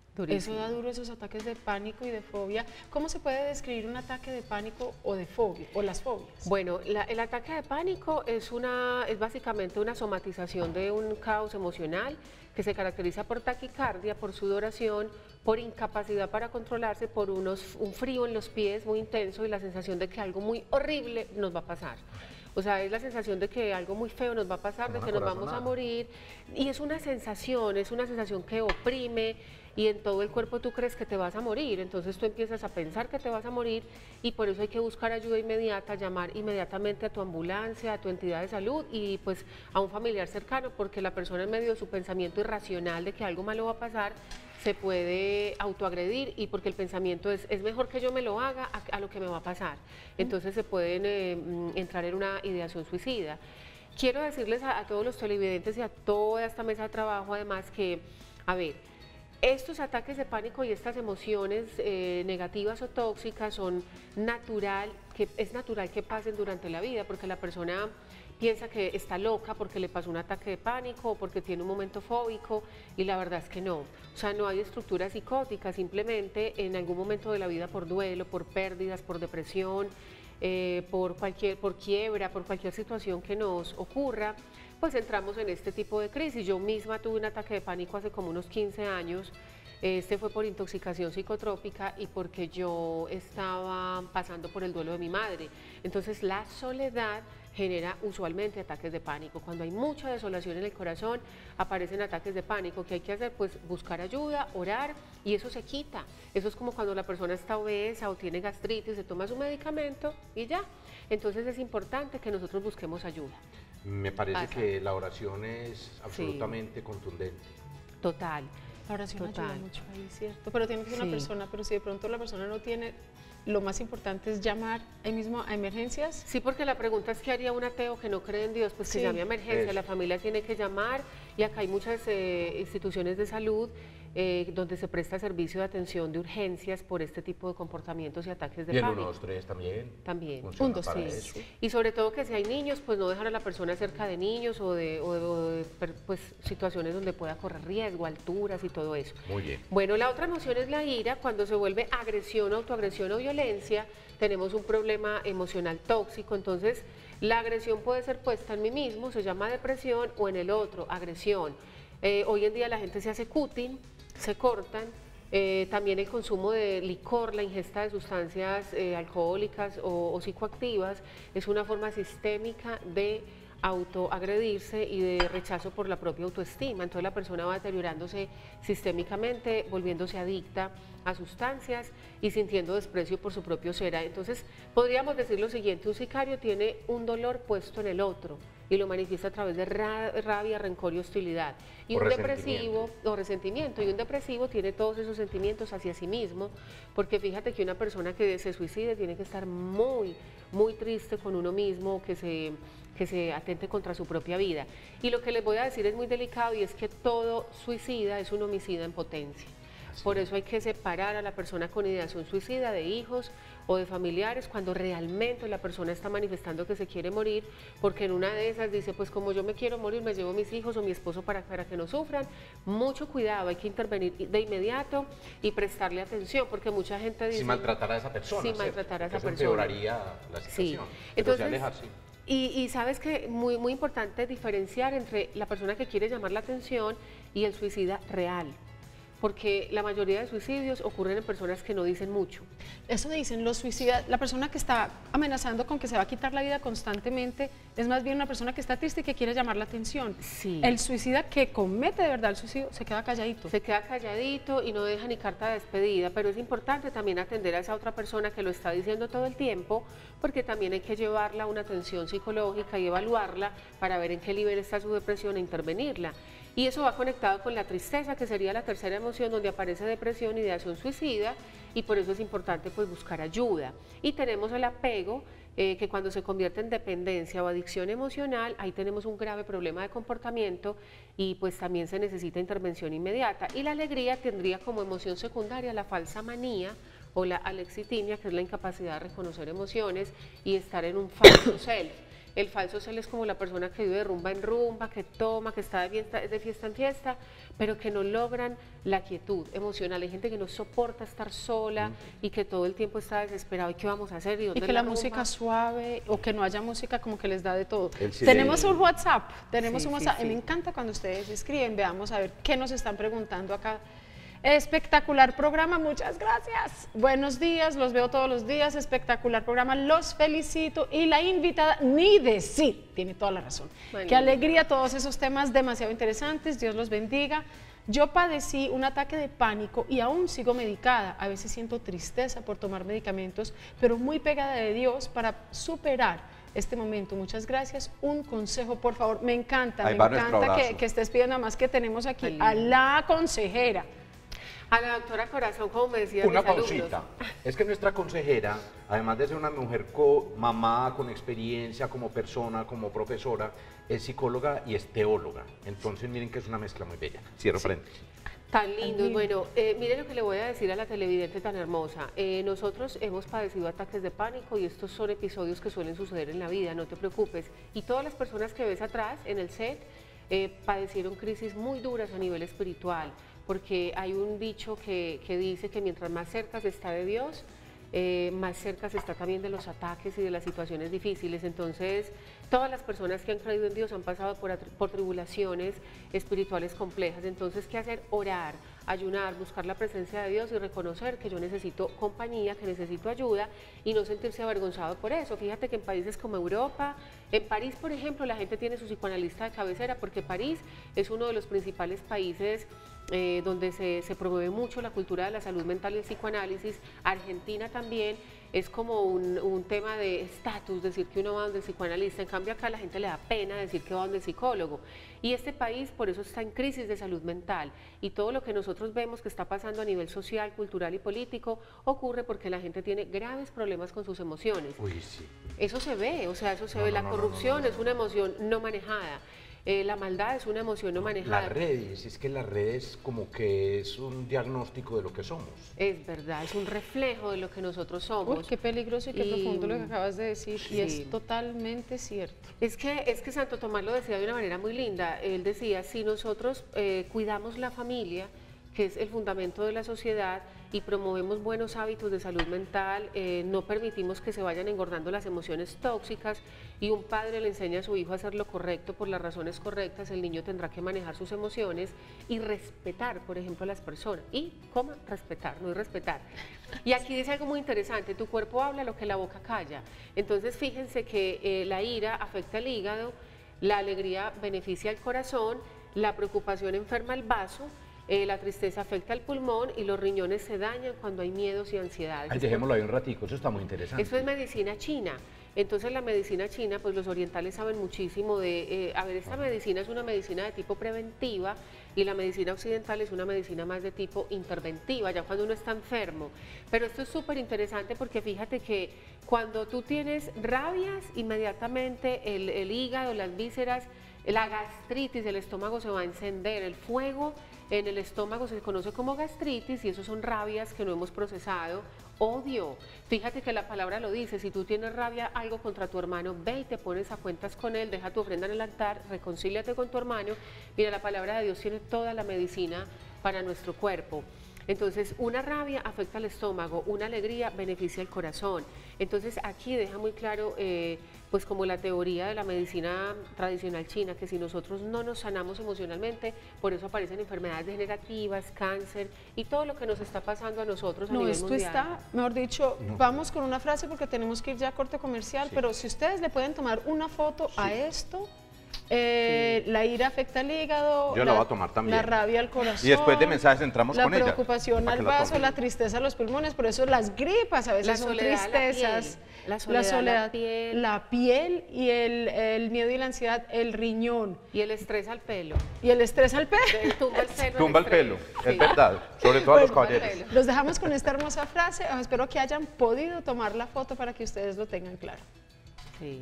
S1: Durísimo. Eso da duro, esos ataques de pánico y de fobia. ¿Cómo se puede describir un ataque de pánico o de fobia, o las fobias?
S3: Bueno, la, el ataque de pánico es, una, es básicamente una somatización de un caos emocional que se caracteriza por taquicardia, por sudoración, por incapacidad para controlarse, por unos, un frío en los pies muy intenso y la sensación de que algo muy horrible nos va a pasar. O sea, es la sensación de que algo muy feo nos va a pasar, de que nos vamos a morir. Y es una sensación, es una sensación que oprime y en todo el cuerpo tú crees que te vas a morir. Entonces tú empiezas a pensar que te vas a morir y por eso hay que buscar ayuda inmediata, llamar inmediatamente a tu ambulancia, a tu entidad de salud y pues a un familiar cercano, porque la persona en medio de su pensamiento irracional de que algo malo va a pasar, se puede autoagredir y porque el pensamiento es, es mejor que yo me lo haga a, a lo que me va a pasar. Entonces se pueden eh, entrar en una ideación suicida. Quiero decirles a, a todos los televidentes y a toda esta mesa de trabajo además que, a ver, estos ataques de pánico y estas emociones eh, negativas o tóxicas son natural, que es natural que pasen durante la vida porque la persona piensa que está loca porque le pasó un ataque de pánico o porque tiene un momento fóbico y la verdad es que no. O sea, no hay estructura psicótica, simplemente en algún momento de la vida por duelo, por pérdidas, por depresión, eh, por, cualquier, por quiebra, por cualquier situación que nos ocurra, pues entramos en este tipo de crisis. Yo misma tuve un ataque de pánico hace como unos quince años. Este fue por intoxicación psicotrópica y porque yo estaba pasando por el duelo de mi madre. Entonces la soledad genera usualmente ataques de pánico. Cuando hay mucha desolación en el corazón, aparecen ataques de pánico. ¿Qué hay que hacer? Pues buscar ayuda, orar y eso se quita. Eso es como cuando la persona está obesa o tiene gastritis, se toma su medicamento y ya. Entonces es importante que nosotros busquemos ayuda.
S2: Me parece Pasa. que la oración es absolutamente sí. contundente.
S3: Total.
S1: La oración
S3: Total.
S1: ayuda mucho ahí, ¿cierto? Pero tiene que ser
S3: sí.
S1: una persona, pero si de pronto la persona no tiene, lo más importante es llamar ahí mismo a emergencias.
S3: Sí, porque la pregunta es ¿qué haría un ateo que no cree en Dios? Pues que sí. llame a emergencia, Eso. la familia tiene que llamar y acá hay muchas eh, instituciones de salud eh, donde se presta servicio de atención de urgencias por este tipo de comportamientos y ataques de
S2: y
S3: pánico.
S2: Y el uno dos tres también.
S3: También.
S1: Un, dos, tres.
S3: Y sobre todo que si hay niños, pues no dejar a la persona cerca de niños o de, o de, o de pues, situaciones donde pueda correr riesgo, alturas y todo eso.
S2: Muy bien.
S3: Bueno, la otra emoción es la ira. Cuando se vuelve agresión, autoagresión o violencia, tenemos un problema emocional tóxico. Entonces, la agresión puede ser puesta en mí mismo, se llama depresión, o en el otro, agresión. Eh, hoy en día la gente se hace cutting, se cortan, eh, también el consumo de licor, la ingesta de sustancias eh, alcohólicas o, o psicoactivas es una forma sistémica de autoagredirse y de rechazo por la propia autoestima. Entonces la persona va deteriorándose sistémicamente, volviéndose adicta a sustancias y sintiendo desprecio por su propio ser. Entonces podríamos decir lo siguiente: un sicario tiene un dolor puesto en el otro y lo manifiesta a través de ra rabia, rencor y hostilidad. Y
S2: o
S3: un depresivo, o resentimiento, y un depresivo tiene todos esos sentimientos hacia sí mismo, porque fíjate que una persona que se suicide tiene que estar muy, muy triste con uno mismo, que se, que se atente contra su propia vida. Y lo que les voy a decir es muy delicado y es que todo suicida es un homicida en potencia. Por eso hay que separar a la persona con ideación suicida de hijos o de familiares cuando realmente la persona está manifestando que se quiere morir, porque en una de esas dice, pues como yo me quiero morir, me llevo a mis hijos o mi esposo para, para que no sufran. Mucho cuidado, hay que intervenir de inmediato y prestarle atención, porque mucha gente dice...
S2: Sin maltratar a esa persona.
S3: Sin maltratar a esa
S2: eso
S3: persona.
S2: empeoraría la situación.
S3: Sí.
S2: Entonces,
S3: alejar, sí. Y, y sabes que muy, muy importante diferenciar entre la persona que quiere llamar la atención y el suicida real, porque la mayoría de suicidios ocurren en personas que no dicen mucho.
S1: Eso dicen los suicidas, la persona que está amenazando con que se va a quitar la vida constantemente es más bien una persona que está triste y que quiere llamar la atención.
S3: Sí.
S1: El suicida que comete de verdad el suicidio se queda calladito.
S3: Se queda calladito y no deja ni carta de despedida, pero es importante también atender a esa otra persona que lo está diciendo todo el tiempo, porque también hay que llevarla a una atención psicológica y evaluarla para ver en qué nivel está su depresión e intervenirla. Y eso va conectado con la tristeza, que sería la tercera emoción, donde aparece depresión, ideación suicida, y por eso es importante pues buscar ayuda. Y tenemos el apego, eh, que cuando se convierte en dependencia o adicción emocional, ahí tenemos un grave problema de comportamiento y pues también se necesita intervención inmediata. Y la alegría tendría como emoción secundaria la falsa manía o la alexitimia, que es la incapacidad de reconocer emociones y estar en un falso self. El falso celo es como la persona que vive de rumba en rumba, que toma, que está de fiesta, de fiesta en fiesta, pero que no logran la quietud emocional. Hay gente que no soporta estar sola mm. y que todo el tiempo está desesperado. ¿Y qué vamos a hacer? ¿Y, dónde
S1: y que
S3: la,
S1: la
S3: rumba?
S1: música suave o que no haya música como que les da de todo. Tenemos un WhatsApp, tenemos sí, un WhatsApp. Sí, sí. Me encanta cuando ustedes escriben, veamos a ver qué nos están preguntando acá. Espectacular programa, muchas gracias. Buenos días, los veo todos los días, espectacular programa, los felicito. Y la invitada, ni decir, tiene toda la razón. Bueno, qué alegría, todos esos temas demasiado interesantes, Dios los bendiga. Yo padecí un ataque de pánico y aún sigo medicada. A veces siento tristeza por tomar medicamentos, pero muy pegada de Dios para superar este momento. Muchas gracias. Un consejo, por favor. Me encanta, Ahí me encanta que, que estés pidiendo, nada más que tenemos aquí Ay, a la consejera.
S3: A la doctora Corazón, como me decía
S2: Una
S3: mis
S2: pausita.
S3: alumnos.
S2: Es que nuestra consejera, además de ser una mujer co mamá, con experiencia, como persona, como profesora, es psicóloga y es teóloga. Entonces miren que es una mezcla muy bella. Cierro sí. paréntesis.
S3: Tan lindo. Bueno, eh, miren lo que le voy a decir a la televidente tan hermosa. Eh, nosotros hemos padecido ataques de pánico y estos son episodios que suelen suceder en la vida, no te preocupes. Y todas las personas que ves atrás en el set eh, padecieron crisis muy duras a nivel espiritual, porque hay un dicho que, que dice que mientras más cerca se está de Dios, eh, más cerca se está también de los ataques y de las situaciones difíciles. Entonces, todas las personas que han creído en Dios han pasado por, por tribulaciones espirituales complejas. Entonces, ¿qué hacer? Orar, ayunar, buscar la presencia de Dios y reconocer que yo necesito compañía, que necesito ayuda y no sentirse avergonzado por eso. Fíjate que en países como Europa, en París, por ejemplo, la gente tiene su psicoanalista de cabecera porque París es uno de los principales países Eh, donde se, se promueve mucho la cultura de la salud mental y el psicoanálisis. Argentina también es como un, un tema de estatus, decir que uno va donde el psicoanalista, en cambio acá a la gente le da pena decir que va donde el psicólogo. Y este país por eso está en crisis de salud mental y todo lo que nosotros vemos que está pasando a nivel social, cultural y político ocurre porque la gente tiene graves problemas con sus emociones.
S2: Uy, sí.
S3: Eso se ve, o sea, eso se
S2: no,
S3: ve,
S2: no,
S3: la
S2: no,
S3: corrupción
S2: no, no, no.
S3: es una emoción no manejada. Eh, la maldad es una emoción no manejada.
S2: Las redes, es que las redes como que es un diagnóstico de lo que somos.
S3: Es verdad, es un reflejo de lo que nosotros somos.
S1: Uy, qué peligroso y qué y, profundo lo que acabas de decir, sí. Y es totalmente cierto.
S3: Es que, es que Santo Tomás lo decía de una manera muy linda. Él decía, si nosotros eh, cuidamos la familia, que es el fundamento de la sociedad, y promovemos buenos hábitos de salud mental, eh, no permitimos que se vayan engordando las emociones tóxicas y un padre le enseña a su hijo a hacer lo correcto por las razones correctas, el niño tendrá que manejar sus emociones y respetar, por ejemplo, a las personas. ¿Y cómo? Respetar, no es respetar. Y aquí dice algo muy interesante, tu cuerpo habla lo que la boca calla. Entonces fíjense que eh, la ira afecta el hígado, la alegría beneficia al corazón, la preocupación enferma el vaso, Eh, la tristeza afecta al pulmón y los riñones se dañan cuando hay miedos y ansiedades.
S2: Ay, dejémoslo ahí un ratico, eso está muy interesante.
S3: Eso es medicina china. Entonces la medicina china, pues los orientales saben muchísimo de, eh, a ver, esta medicina es una medicina de tipo preventiva y la medicina occidental es una medicina más de tipo interventiva, ya cuando uno está enfermo. Pero esto es súper interesante porque fíjate que cuando tú tienes rabias, inmediatamente el, el hígado, las vísceras, la gastritis, el estómago se va a encender, el fuego en el estómago se conoce como gastritis y eso son rabias que no hemos procesado. Odio, fíjate que la palabra lo dice, si tú tienes rabia algo contra tu hermano, ve y te pones a cuentas con él, deja tu ofrenda en el altar, reconcíliate con tu hermano. Mira, la palabra de Dios tiene toda la medicina para nuestro cuerpo. Entonces, una rabia afecta al estómago, una alegría beneficia el corazón. Entonces, aquí deja muy claro, eh, pues como la teoría de la medicina tradicional china, que si nosotros no nos sanamos emocionalmente, por eso aparecen enfermedades degenerativas, cáncer y todo lo que nos está pasando a nosotros a
S1: no,
S3: nivel
S1: esto
S3: mundial.
S1: está, mejor dicho, no. Vamos con una frase porque tenemos que ir ya a corte comercial, sí. Pero si ustedes le pueden tomar una foto sí. A esto... Eh, sí. La ira afecta al hígado,
S2: yo la, la voy a tomar también.
S1: La rabia al corazón,
S2: y después de mensajes entramos con ella.
S1: La preocupación al vaso, la, la tristeza a los pulmones, por eso las gripas a veces la son tristezas,
S3: la soledad, la, soledad, la piel,
S1: la piel y el, el miedo y la ansiedad, el riñón.
S3: Y el estrés al pelo.
S1: Y el estrés al pelo.
S3: De, tumba el pelo.
S2: Tumba el pelo, sí. Es verdad, sobre todo a los caballeros.
S1: Los dejamos con esta hermosa frase, espero que hayan podido tomar la foto para que ustedes lo tengan claro.
S3: Sí.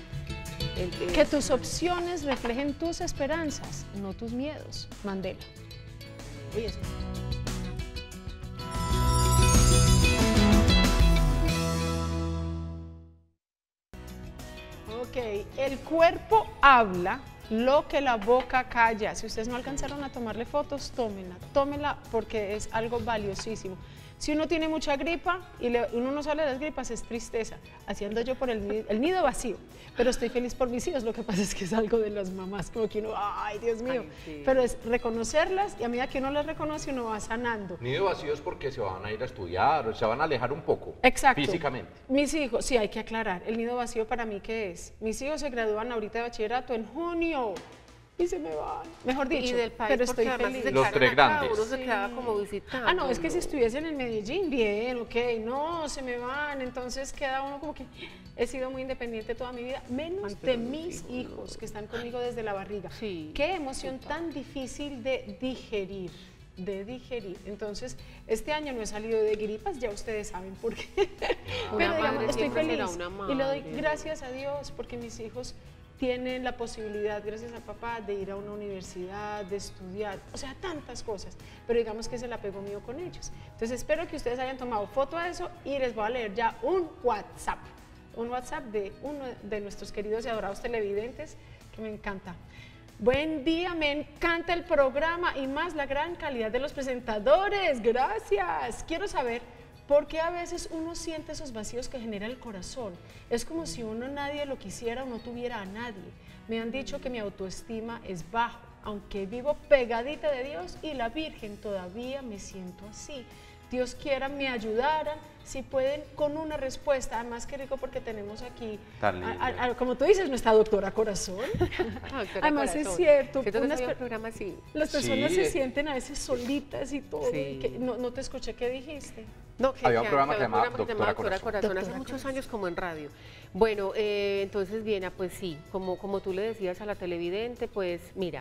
S1: Que tus opciones reflejen tus esperanzas, no tus miedos. Mandela. Oye, eso. Ok, Ok, el cuerpo habla lo que la boca calla. Si ustedes no alcanzaron a tomarle fotos, tómenla, tómenla porque es algo valiosísimo. Si uno tiene mucha gripa y le, uno no sale de las gripas, es tristeza. Así ando yo por el, nido, el nido vacío, pero estoy feliz por mis hijos. Lo que pasa es que es algo de las mamás, como que uno, ay, Dios mío. Ay, sí. Pero es reconocerlas y a medida que uno las reconoce, uno va sanando.
S2: Nido vacío es porque se van a ir a estudiar, o se van a alejar un poco.
S1: Exacto.
S2: Físicamente.
S1: Mis hijos, sí, hay que aclarar. El nido vacío para mí, ¿qué es? Mis hijos se gradúan ahorita de bachillerato en junio. Y se me van, mejor dicho,
S3: y del país,
S1: pero estoy feliz.
S2: Los tres grandes.
S3: Uno se quedaba como visitando.
S1: Ah, no, es que si estuviesen en Medellín, bien, ok, no, se me van, entonces queda uno como que he sido muy independiente toda mi vida, menos Ay, de mis hijos, hijos que están conmigo desde la barriga. Sí. Qué emoción total. Tan difícil de digerir, de digerir. Entonces, este año no he salido de gripas, ya ustedes saben por qué. Pero digamos, estoy feliz y le doy gracias a Dios porque mis hijos tienen la posibilidad, gracias al papá, de ir a una universidad, de estudiar, o sea, tantas cosas, pero digamos que es el apego mío con ellos. Entonces espero que ustedes hayan tomado foto de eso y les voy a leer ya un WhatsApp, un WhatsApp de uno de nuestros queridos y adorados televidentes, que me encanta. Buen día, me encanta el programa y más la gran calidad de los presentadores, gracias. Quiero saber ¿por qué a veces uno siente esos vacíos que genera el corazón? Es como si uno nadie lo quisiera o no tuviera a nadie. Me han dicho que mi autoestima es bajo, aunque vivo pegadita de Dios y la Virgen, todavía me siento así. Dios quiera me ayudaran, si pueden, con una respuesta. Además, qué rico porque tenemos aquí, a, a, a, como tú dices, nuestra doctora corazón. Doctora Además, corazón. Es cierto.
S3: Unas, un programa así.
S1: Las personas sí. se sienten a veces solitas y todo. Sí. Y que, no, no te escuché, ¿qué dijiste?
S3: No, que,
S2: había un
S3: que,
S2: programa que,
S3: que
S2: se llamaba
S3: Doctora,
S2: Doctora
S3: Corazón, Corazón
S1: Doctora
S3: hace
S1: Corazón.
S3: muchos años como en radio. Bueno, eh, entonces, Viena, pues sí, como, como tú le decías a la televidente, pues mira,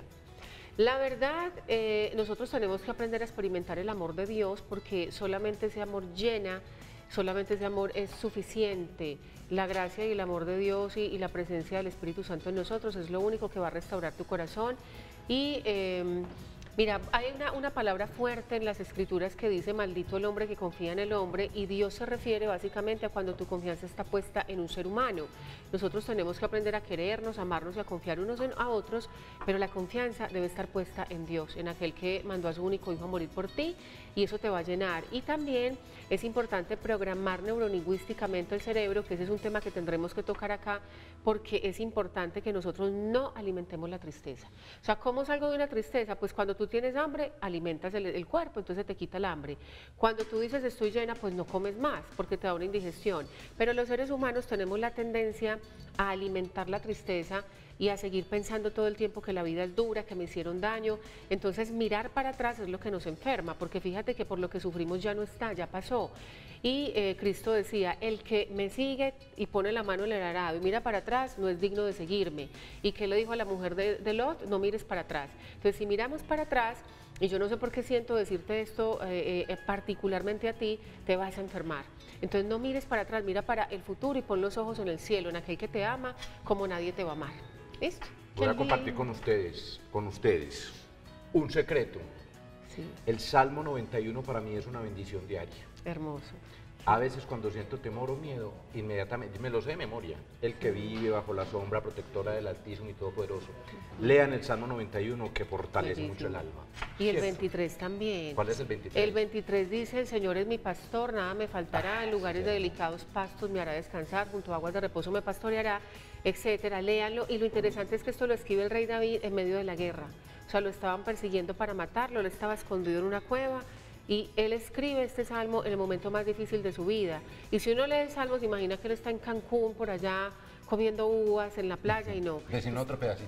S3: la verdad, eh, nosotros tenemos que aprender a experimentar el amor de Dios porque solamente ese amor llena, solamente ese amor es suficiente. La gracia y el amor de Dios y, y la presencia del Espíritu Santo en nosotros es lo único que va a restaurar tu corazón. Y eh, mira, hay una, una palabra fuerte en las Escrituras que dice maldito el hombre que confía en el hombre, y Dios se refiere básicamente a cuando tu confianza está puesta en un ser humano. Nosotros tenemos que aprender a querernos, amarnos y a confiar unos en, a otros, pero la confianza debe estar puesta en Dios, en aquel que mandó a su único hijo a morir por ti, y eso te va a llenar. Y también es importante programar neurolingüísticamente el cerebro, que ese es un tema que tendremos que tocar acá, porque es importante que nosotros no alimentemos la tristeza. O sea, ¿cómo salgo de una tristeza? Pues cuando tú tienes hambre, alimentas el, el cuerpo, entonces te quita el hambre. Cuando tú dices estoy llena, pues no comes más, porque te da una indigestión. Pero los seres humanos tenemos la tendencia a alimentar la tristeza y a seguir pensando todo el tiempo que la vida es dura, que me hicieron daño. Entonces mirar para atrás es lo que nos enferma, porque fíjate que por lo que sufrimos ya no está, ya pasó. Y eh, Cristo decía, el que me sigue y pone la mano en el arado y mira para atrás no es digno de seguirme. ¿Y qué le dijo a la mujer de, de Lot? No mires para atrás. Entonces si miramos para atrás, y yo no sé por qué siento decirte esto eh, eh, particularmente a ti, te vas a enfermar. Entonces no mires para atrás, mira para el futuro y pon los ojos en el cielo, en aquel que te ama como nadie te va a amar. ¿Listo?
S2: Voy a compartir con ustedes, con ustedes un secreto. Sí. El Salmo noventa y uno para mí es una bendición diaria.
S3: Hermoso.
S2: A veces cuando siento temor o miedo, inmediatamente, me lo sé de memoria, el que vive bajo la sombra protectora del Altísimo y Todopoderoso. Lean el Salmo noventa y uno que fortalece Bellísimo. Mucho el alma.
S3: Y el veintitrés también.
S2: ¿Cuál es el veintitrés?
S3: El veintitrés dice, el Señor es mi pastor, nada me faltará, ah, en lugares sí, de delicados pastos me hará descansar, junto a aguas de reposo me pastoreará, etcétera. Léanlo, y lo interesante es que esto lo escribe el rey David en medio de la guerra. O sea, lo estaban persiguiendo para matarlo, él estaba escondido en una cueva, y él escribe este salmo en el momento más difícil de su vida. Y si uno lee el salmo, se imagina que él está en Cancún, por allá, comiendo uvas en la playa, y no.
S2: Decime otro pedacito.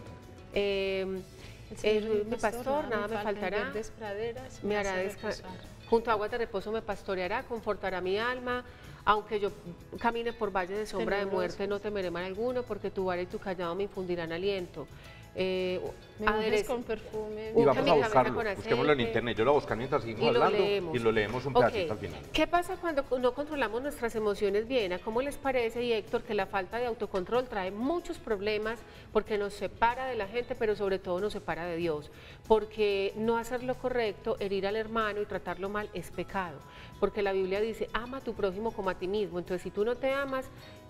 S3: Eh, el, mi pastor, nada, nada me faltará,
S1: praderas,
S3: me hará descansar. Junto a aguas de reposo me pastoreará, confortará mi alma. Aunque yo camine por valle de sombra de muerte, no temeré mal alguno, porque tu vara y tu callado me infundirán aliento. Eh,
S1: aderezo con perfume.
S2: Y vamos a buscarlo, busquémoslo en internet. Yo lo busco mientras seguimos
S3: y
S2: hablando
S3: leemos.
S2: y lo leemos un
S3: okay.
S2: pedacito al final.
S3: ¿Qué pasa cuando no controlamos nuestras emociones bien? ¿Cómo les parece, y Héctor, que la falta de autocontrol trae muchos problemas porque nos separa de la gente, pero sobre todo nos separa de Dios? Porque no hacer lo correcto, herir al hermano y tratarlo mal es pecado. Porque la Biblia dice, ama a tu prójimo como a ti mismo. Entonces, si tú no te amas,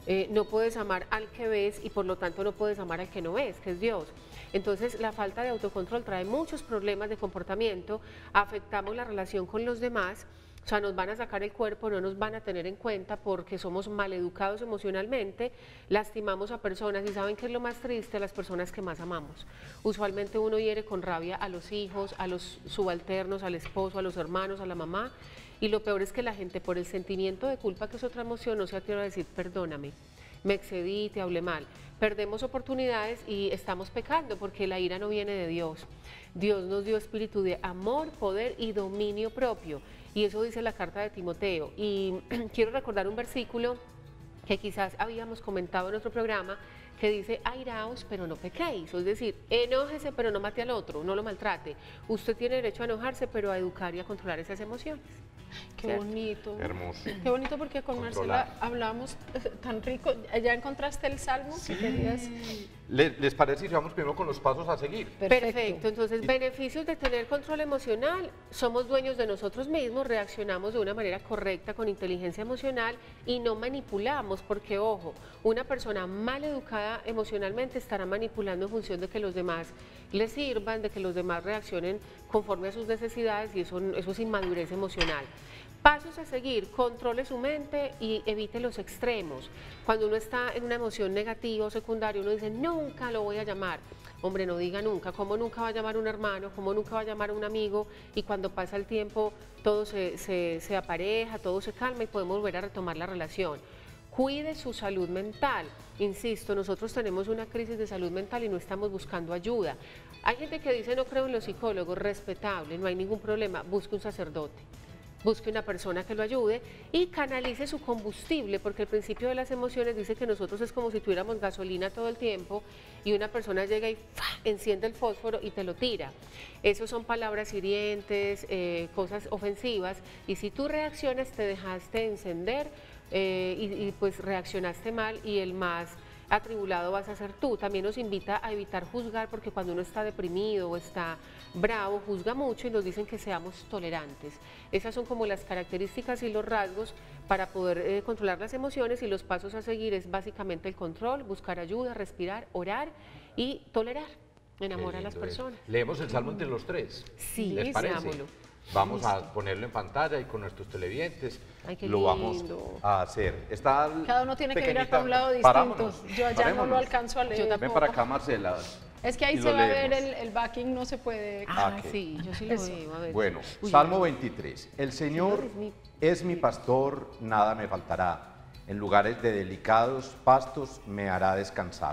S3: Eh, no puedes amar al que ves y por lo tanto no puedes amar al que no ves, que es Dios. Entonces la falta de autocontrol trae muchos problemas de comportamiento, afectamos la relación con los demás, o sea, nos van a sacar el cuerpo, no nos van a tener en cuenta porque somos maleducados emocionalmente, lastimamos a personas y ¿saben qué es lo más triste? Las personas que más amamos. Usualmente uno hiere con rabia a los hijos, a los subalternos, al esposo, a los hermanos, a la mamá, y lo peor es que la gente por el sentimiento de culpa, que es otra emoción, no se atreve a decir perdóname, me excedí, te hablé mal. Perdemos oportunidades y estamos pecando porque la ira no viene de Dios. Dios nos dio espíritu de amor, poder y dominio propio. Y eso dice la carta de Timoteo. Y quiero recordar un versículo que quizás habíamos comentado en otro programa, que dice, airaos, pero no pequéis. Es decir, enójese, pero no mate al otro, no lo maltrate. Usted tiene derecho a enojarse, pero a educar y a controlar esas emociones.
S1: Qué
S3: ¿Cierto?
S1: bonito.
S2: Hermoso.
S1: Qué bonito porque con
S2: Controlar.
S1: Marcela hablamos eh, tan rico. ¿Ya encontraste el salmo?
S2: Sí.
S1: Querías?
S2: ¿Le- ¿Les parece si vamos primero con los pasos a seguir?
S3: Perfecto. Entonces, beneficios de tener control emocional, somos dueños de nosotros mismos, reaccionamos de una manera correcta con inteligencia emocional y no manipulamos, porque ojo, una persona mal educada emocionalmente estará manipulando en función de que los demás le sirvan, de que los demás reaccionen conforme a sus necesidades y eso, eso es inmadurez emocional. Pasos a seguir, controle su mente y evite los extremos. Cuando uno está en una emoción negativa o secundaria, uno dice, nunca lo voy a llamar. Hombre, no diga nunca. ¿Cómo nunca va a llamar a un hermano? ¿Cómo nunca va a llamar a un amigo? Y cuando pasa el tiempo, todo se, se, se apareja, todo se calma y podemos volver a retomar la relación. Cuide su salud mental. Insisto, nosotros tenemos una crisis de salud mental y no estamos buscando ayuda. Hay gente que dice, no creo en los psicólogos, respetable, no hay ningún problema, busque un sacerdote. Busque una persona que lo ayude y canalice su combustible, porque el principio de las emociones dice que nosotros es como si tuviéramos gasolina todo el tiempo y una persona llega y ¡fa! Enciende el fósforo y te lo tira. Eso son palabras hirientes, eh, cosas ofensivas, y si tú reaccionas te dejaste encender eh, y, y pues reaccionaste mal y el más atribulado vas a ser tú. También nos invita a evitar juzgar, porque cuando uno está deprimido o está bravo, juzga mucho y nos dicen que seamos tolerantes. Esas son como las características y los rasgos para poder eh, controlar las emociones, y los pasos a seguir es básicamente el control, buscar ayuda, respirar, orar y tolerar. Enamora a las personas.
S2: Leemos el Salmo entre los tres.
S3: Sí,
S2: ¿Les parece?
S3: leámoslo.
S2: Vamos a ponerlo en pantalla y con nuestros televidentes
S3: Ay, qué
S2: lo vamos
S3: lindo.
S2: a hacer. Está
S1: Cada uno tiene que mirar
S2: pequeñita.
S1: para un lado distinto.
S2: Parámonos,
S1: Yo allá no
S2: parémonos.
S1: lo alcanzo a leer.
S3: Yo
S2: Ven
S3: tampoco.
S2: para acá, Marcela.
S1: Es que ahí
S2: y
S1: se
S2: lo
S1: va a ver
S2: leemos.
S1: el, el backing, no se puede.
S3: Ah,
S2: ok.
S3: sí, yo sí lo
S1: Eso.
S3: veo. A ver.
S2: Bueno,
S3: Uy,
S2: Salmo
S3: no.
S2: veintitrés. El Señor
S3: es mi-
S2: es mi pastor, nada me faltará. En lugares de delicados pastos me hará descansar.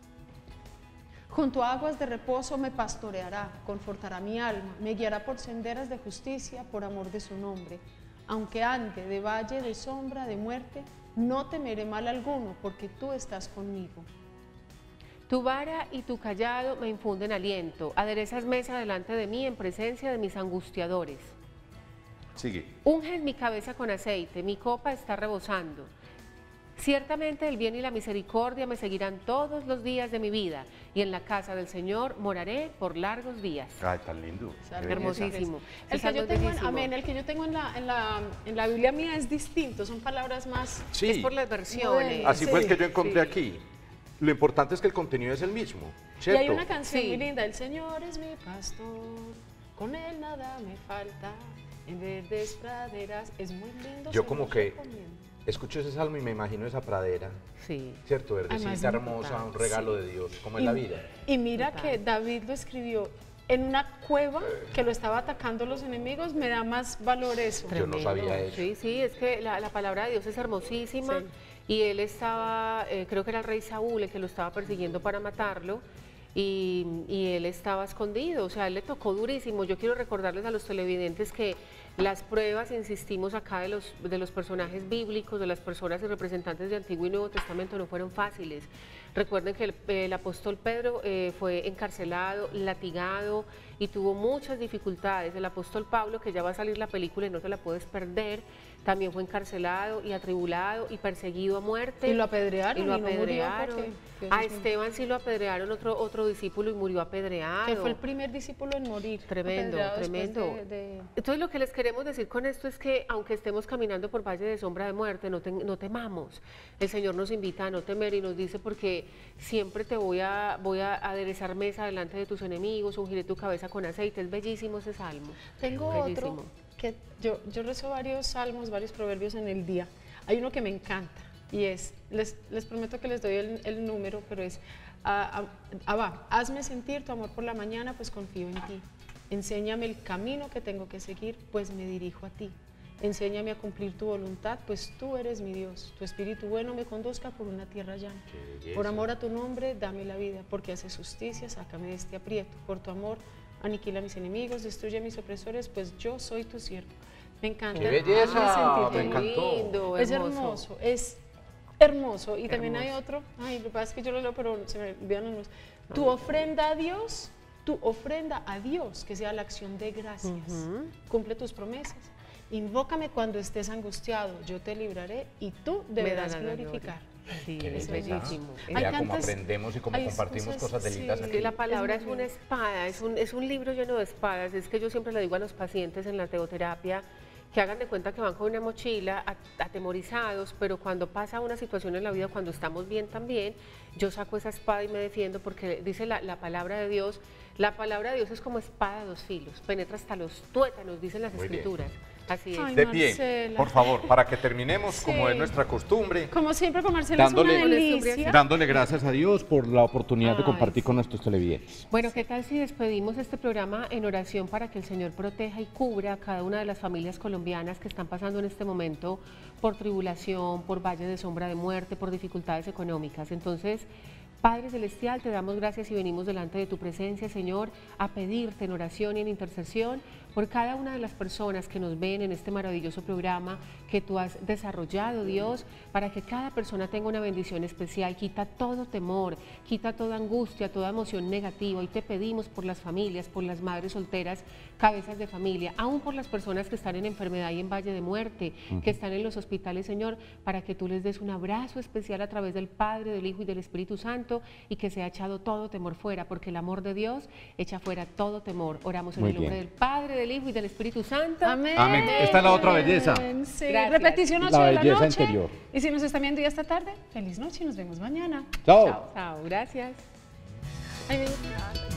S1: Junto a aguas de reposo me pastoreará, confortará mi alma, me guiará por senderas de justicia por amor de su nombre. Aunque ande de valle de sombra de muerte, no temeré mal alguno, porque tú estás conmigo.
S3: Tu vara y tu callado me infunden aliento, aderezas mesa delante de mí en presencia de mis angustiadores.
S2: Sigue.
S3: Unges mi cabeza con aceite, mi copa está rebosando. Ciertamente el bien y la misericordia me seguirán todos los días de mi vida, y en la casa del Señor moraré por largos días.
S2: Ay, tan lindo.
S1: Salmo
S2: Qué belleza.
S3: Hermosísimo.
S1: El
S3: Ese
S1: que yo
S3: salmo es
S1: tengo, en,
S3: bellísimo.
S1: amén, el que yo tengo en la, en, la, en la Biblia mía es distinto, son palabras más...
S2: Sí,
S3: Es por las versiones.
S2: así fue el que yo
S1: Sí,
S2: encontré
S3: sí.
S2: aquí. Lo importante es que el contenido es el mismo,
S1: Y
S2: ¿cierto?
S1: hay una canción
S3: Sí.
S1: muy linda, el Señor es mi pastor, con él nada me falta, en verdes praderas, es muy lindo.
S2: Yo
S1: se
S2: como
S1: los
S2: que
S1: recomiendo.
S2: escucho ese salmo y me imagino esa pradera,
S3: Sí.
S2: ¿cierto?
S1: Además,
S2: Verdecita,
S1: muy
S2: hermosa,
S3: total,
S2: un regalo
S1: sí.
S2: de Dios, como
S1: Y-
S2: es la vida.
S1: Y mira
S3: Total.
S1: que David lo escribió en una cueva que lo estaba atacando los enemigos, me da más valor eso.
S2: Yo no sabía eso.
S3: Sí, sí, es que la, la palabra de Dios es hermosísima.
S1: Sí.
S3: Y él estaba, eh, creo que era el rey Saúl el que lo estaba persiguiendo para matarlo, y, y él estaba escondido, o sea, él le tocó durísimo. Yo quiero recordarles a los televidentes que las pruebas, insistimos acá, de los, de los personajes bíblicos, de las personas y representantes de Antiguo y Nuevo Testamento no fueron fáciles. Recuerden que el, el apóstol Pedro eh, fue encarcelado, latigado y tuvo muchas dificultades. El apóstol Pablo, que ya va a salir la película y no te la puedes perder, también fue encarcelado y atribulado y perseguido a muerte.
S1: Y lo apedrearon
S3: Y lo
S1: y no murió
S3: apedrearon.
S1: porque Dios
S3: A
S1: es muy-
S3: Esteban sí lo apedrearon, otro, otro discípulo, y murió apedreado.
S1: Que fue el primer discípulo en morir.
S3: Tremendo,
S1: apedreado después
S3: tremendo.
S1: de- de-
S3: Entonces lo que les queremos queremos decir con esto es que aunque estemos caminando por valle de sombra de muerte, no, te, no temamos. El Señor nos invita a no temer y nos dice porque siempre te voy a, voy a aderezar mesa delante de tus enemigos, ungiré tu cabeza con aceite. Es bellísimo ese salmo.
S1: Tengo
S3: Bellísimo.
S1: otro que yo, yo rezo varios salmos, varios proverbios en el día. Hay uno que me encanta y es, les, les prometo que les doy el, el número, pero es, ah, ah, va, hazme sentir tu amor por la mañana, pues confío en ti. Enséñame el camino que tengo que seguir, pues me dirijo a ti. Enséñame a cumplir tu voluntad, pues tú eres mi Dios. Tu espíritu bueno me conduzca por una tierra llana. Por amor a tu nombre, dame la vida, porque haces justicia, sácame de este aprieto. Por tu amor, aniquila a mis enemigos, destruye a mis opresores, pues yo soy tu siervo. Me encanta.
S2: ¡Qué belleza!
S1: Hazme
S2: Me
S1: sentir
S2: encantó.
S3: Lindo,
S1: Es hermoso, es hermoso. Y también hay
S3: Hermoso.
S1: otro, ay, lo que pasa es que yo lo leo, pero se me olvidan los números. Tu ofrenda a Dios, tu ofrenda a Dios, que sea la acción de gracias.
S3: Ujú.
S1: Cumple tus promesas. Invócame cuando estés angustiado, yo te libraré y tú deberás
S3: darás la
S1: glorificar.
S3: Sí,
S2: Qué
S3: es
S2: belleza.
S3: bellísimo.
S1: Hay
S2: Mira cómo
S1: tantas-
S2: aprendemos y cómo
S1: hay
S2: compartimos
S1: cosas-
S2: cosas de lindas
S1: sí.
S2: aquí.
S3: Que la palabra
S1: Es
S3: es
S1: muy
S3: una
S1: lindo.
S3: espada, es un, es un libro lleno de espadas. Es que yo siempre le digo a los pacientes en la teoterapia que hagan de cuenta que van con una mochila at- atemorizados, pero cuando pasa una situación en la vida, cuando estamos bien también, yo saco esa espada y me defiendo porque dice la, la palabra de Dios, la palabra de Dios es como espada de dos filos, penetra hasta los tuétanos, dicen las
S2: Muy bien.
S3: escrituras. Así es.
S1: Ay,
S4: De pie,
S1: Marcela.
S4: por favor, para que terminemos como
S1: Sí.
S4: es nuestra costumbre,
S1: Como siempre, con Marcela
S2: Dándole-
S1: es una delicia.
S4: dándole gracias a Dios por la oportunidad de
S3: Ay,
S4: compartir
S3: sí.
S4: con nuestros televidentes.
S3: Bueno, ¿qué tal si despedimos este programa en oración para que el Señor proteja y cubra a cada una de las familias colombianas que están pasando en este momento por tribulación, por valle de sombra de muerte, por dificultades económicas? Entonces, Padre Celestial, te damos gracias y venimos delante de tu presencia, Señor, a pedirte en oración y en intercesión por cada una de las personas que nos ven en este maravilloso programa que tú has desarrollado, Dios, para que cada persona tenga una bendición especial. Quita todo temor, quita toda angustia, toda emoción negativa. Y te pedimos por las familias, por las madres solteras, cabezas de familia, aún por las personas que están en enfermedad y en valle de muerte, que están en los hospitales, Señor, para que tú les des un abrazo especial a través del Padre, del Hijo y del Espíritu Santo, y que sea echado todo temor fuera, porque el amor de Dios echa fuera todo temor. Oramos en
S4: Muy
S3: el nombre
S4: bien.
S3: del Padre, del Hijo y del Espíritu Santo.
S1: Amén.
S4: Amén. Esta es la otra belleza.
S1: Sí.
S3: Gracias.
S1: Repetición ocho
S4: La
S1: de la
S4: belleza
S1: noche.
S4: interior.
S1: Y si nos están viendo ya esta tarde, feliz noche y nos vemos mañana.
S4: Chao.
S3: Chao, gracias.
S1: Ay, me-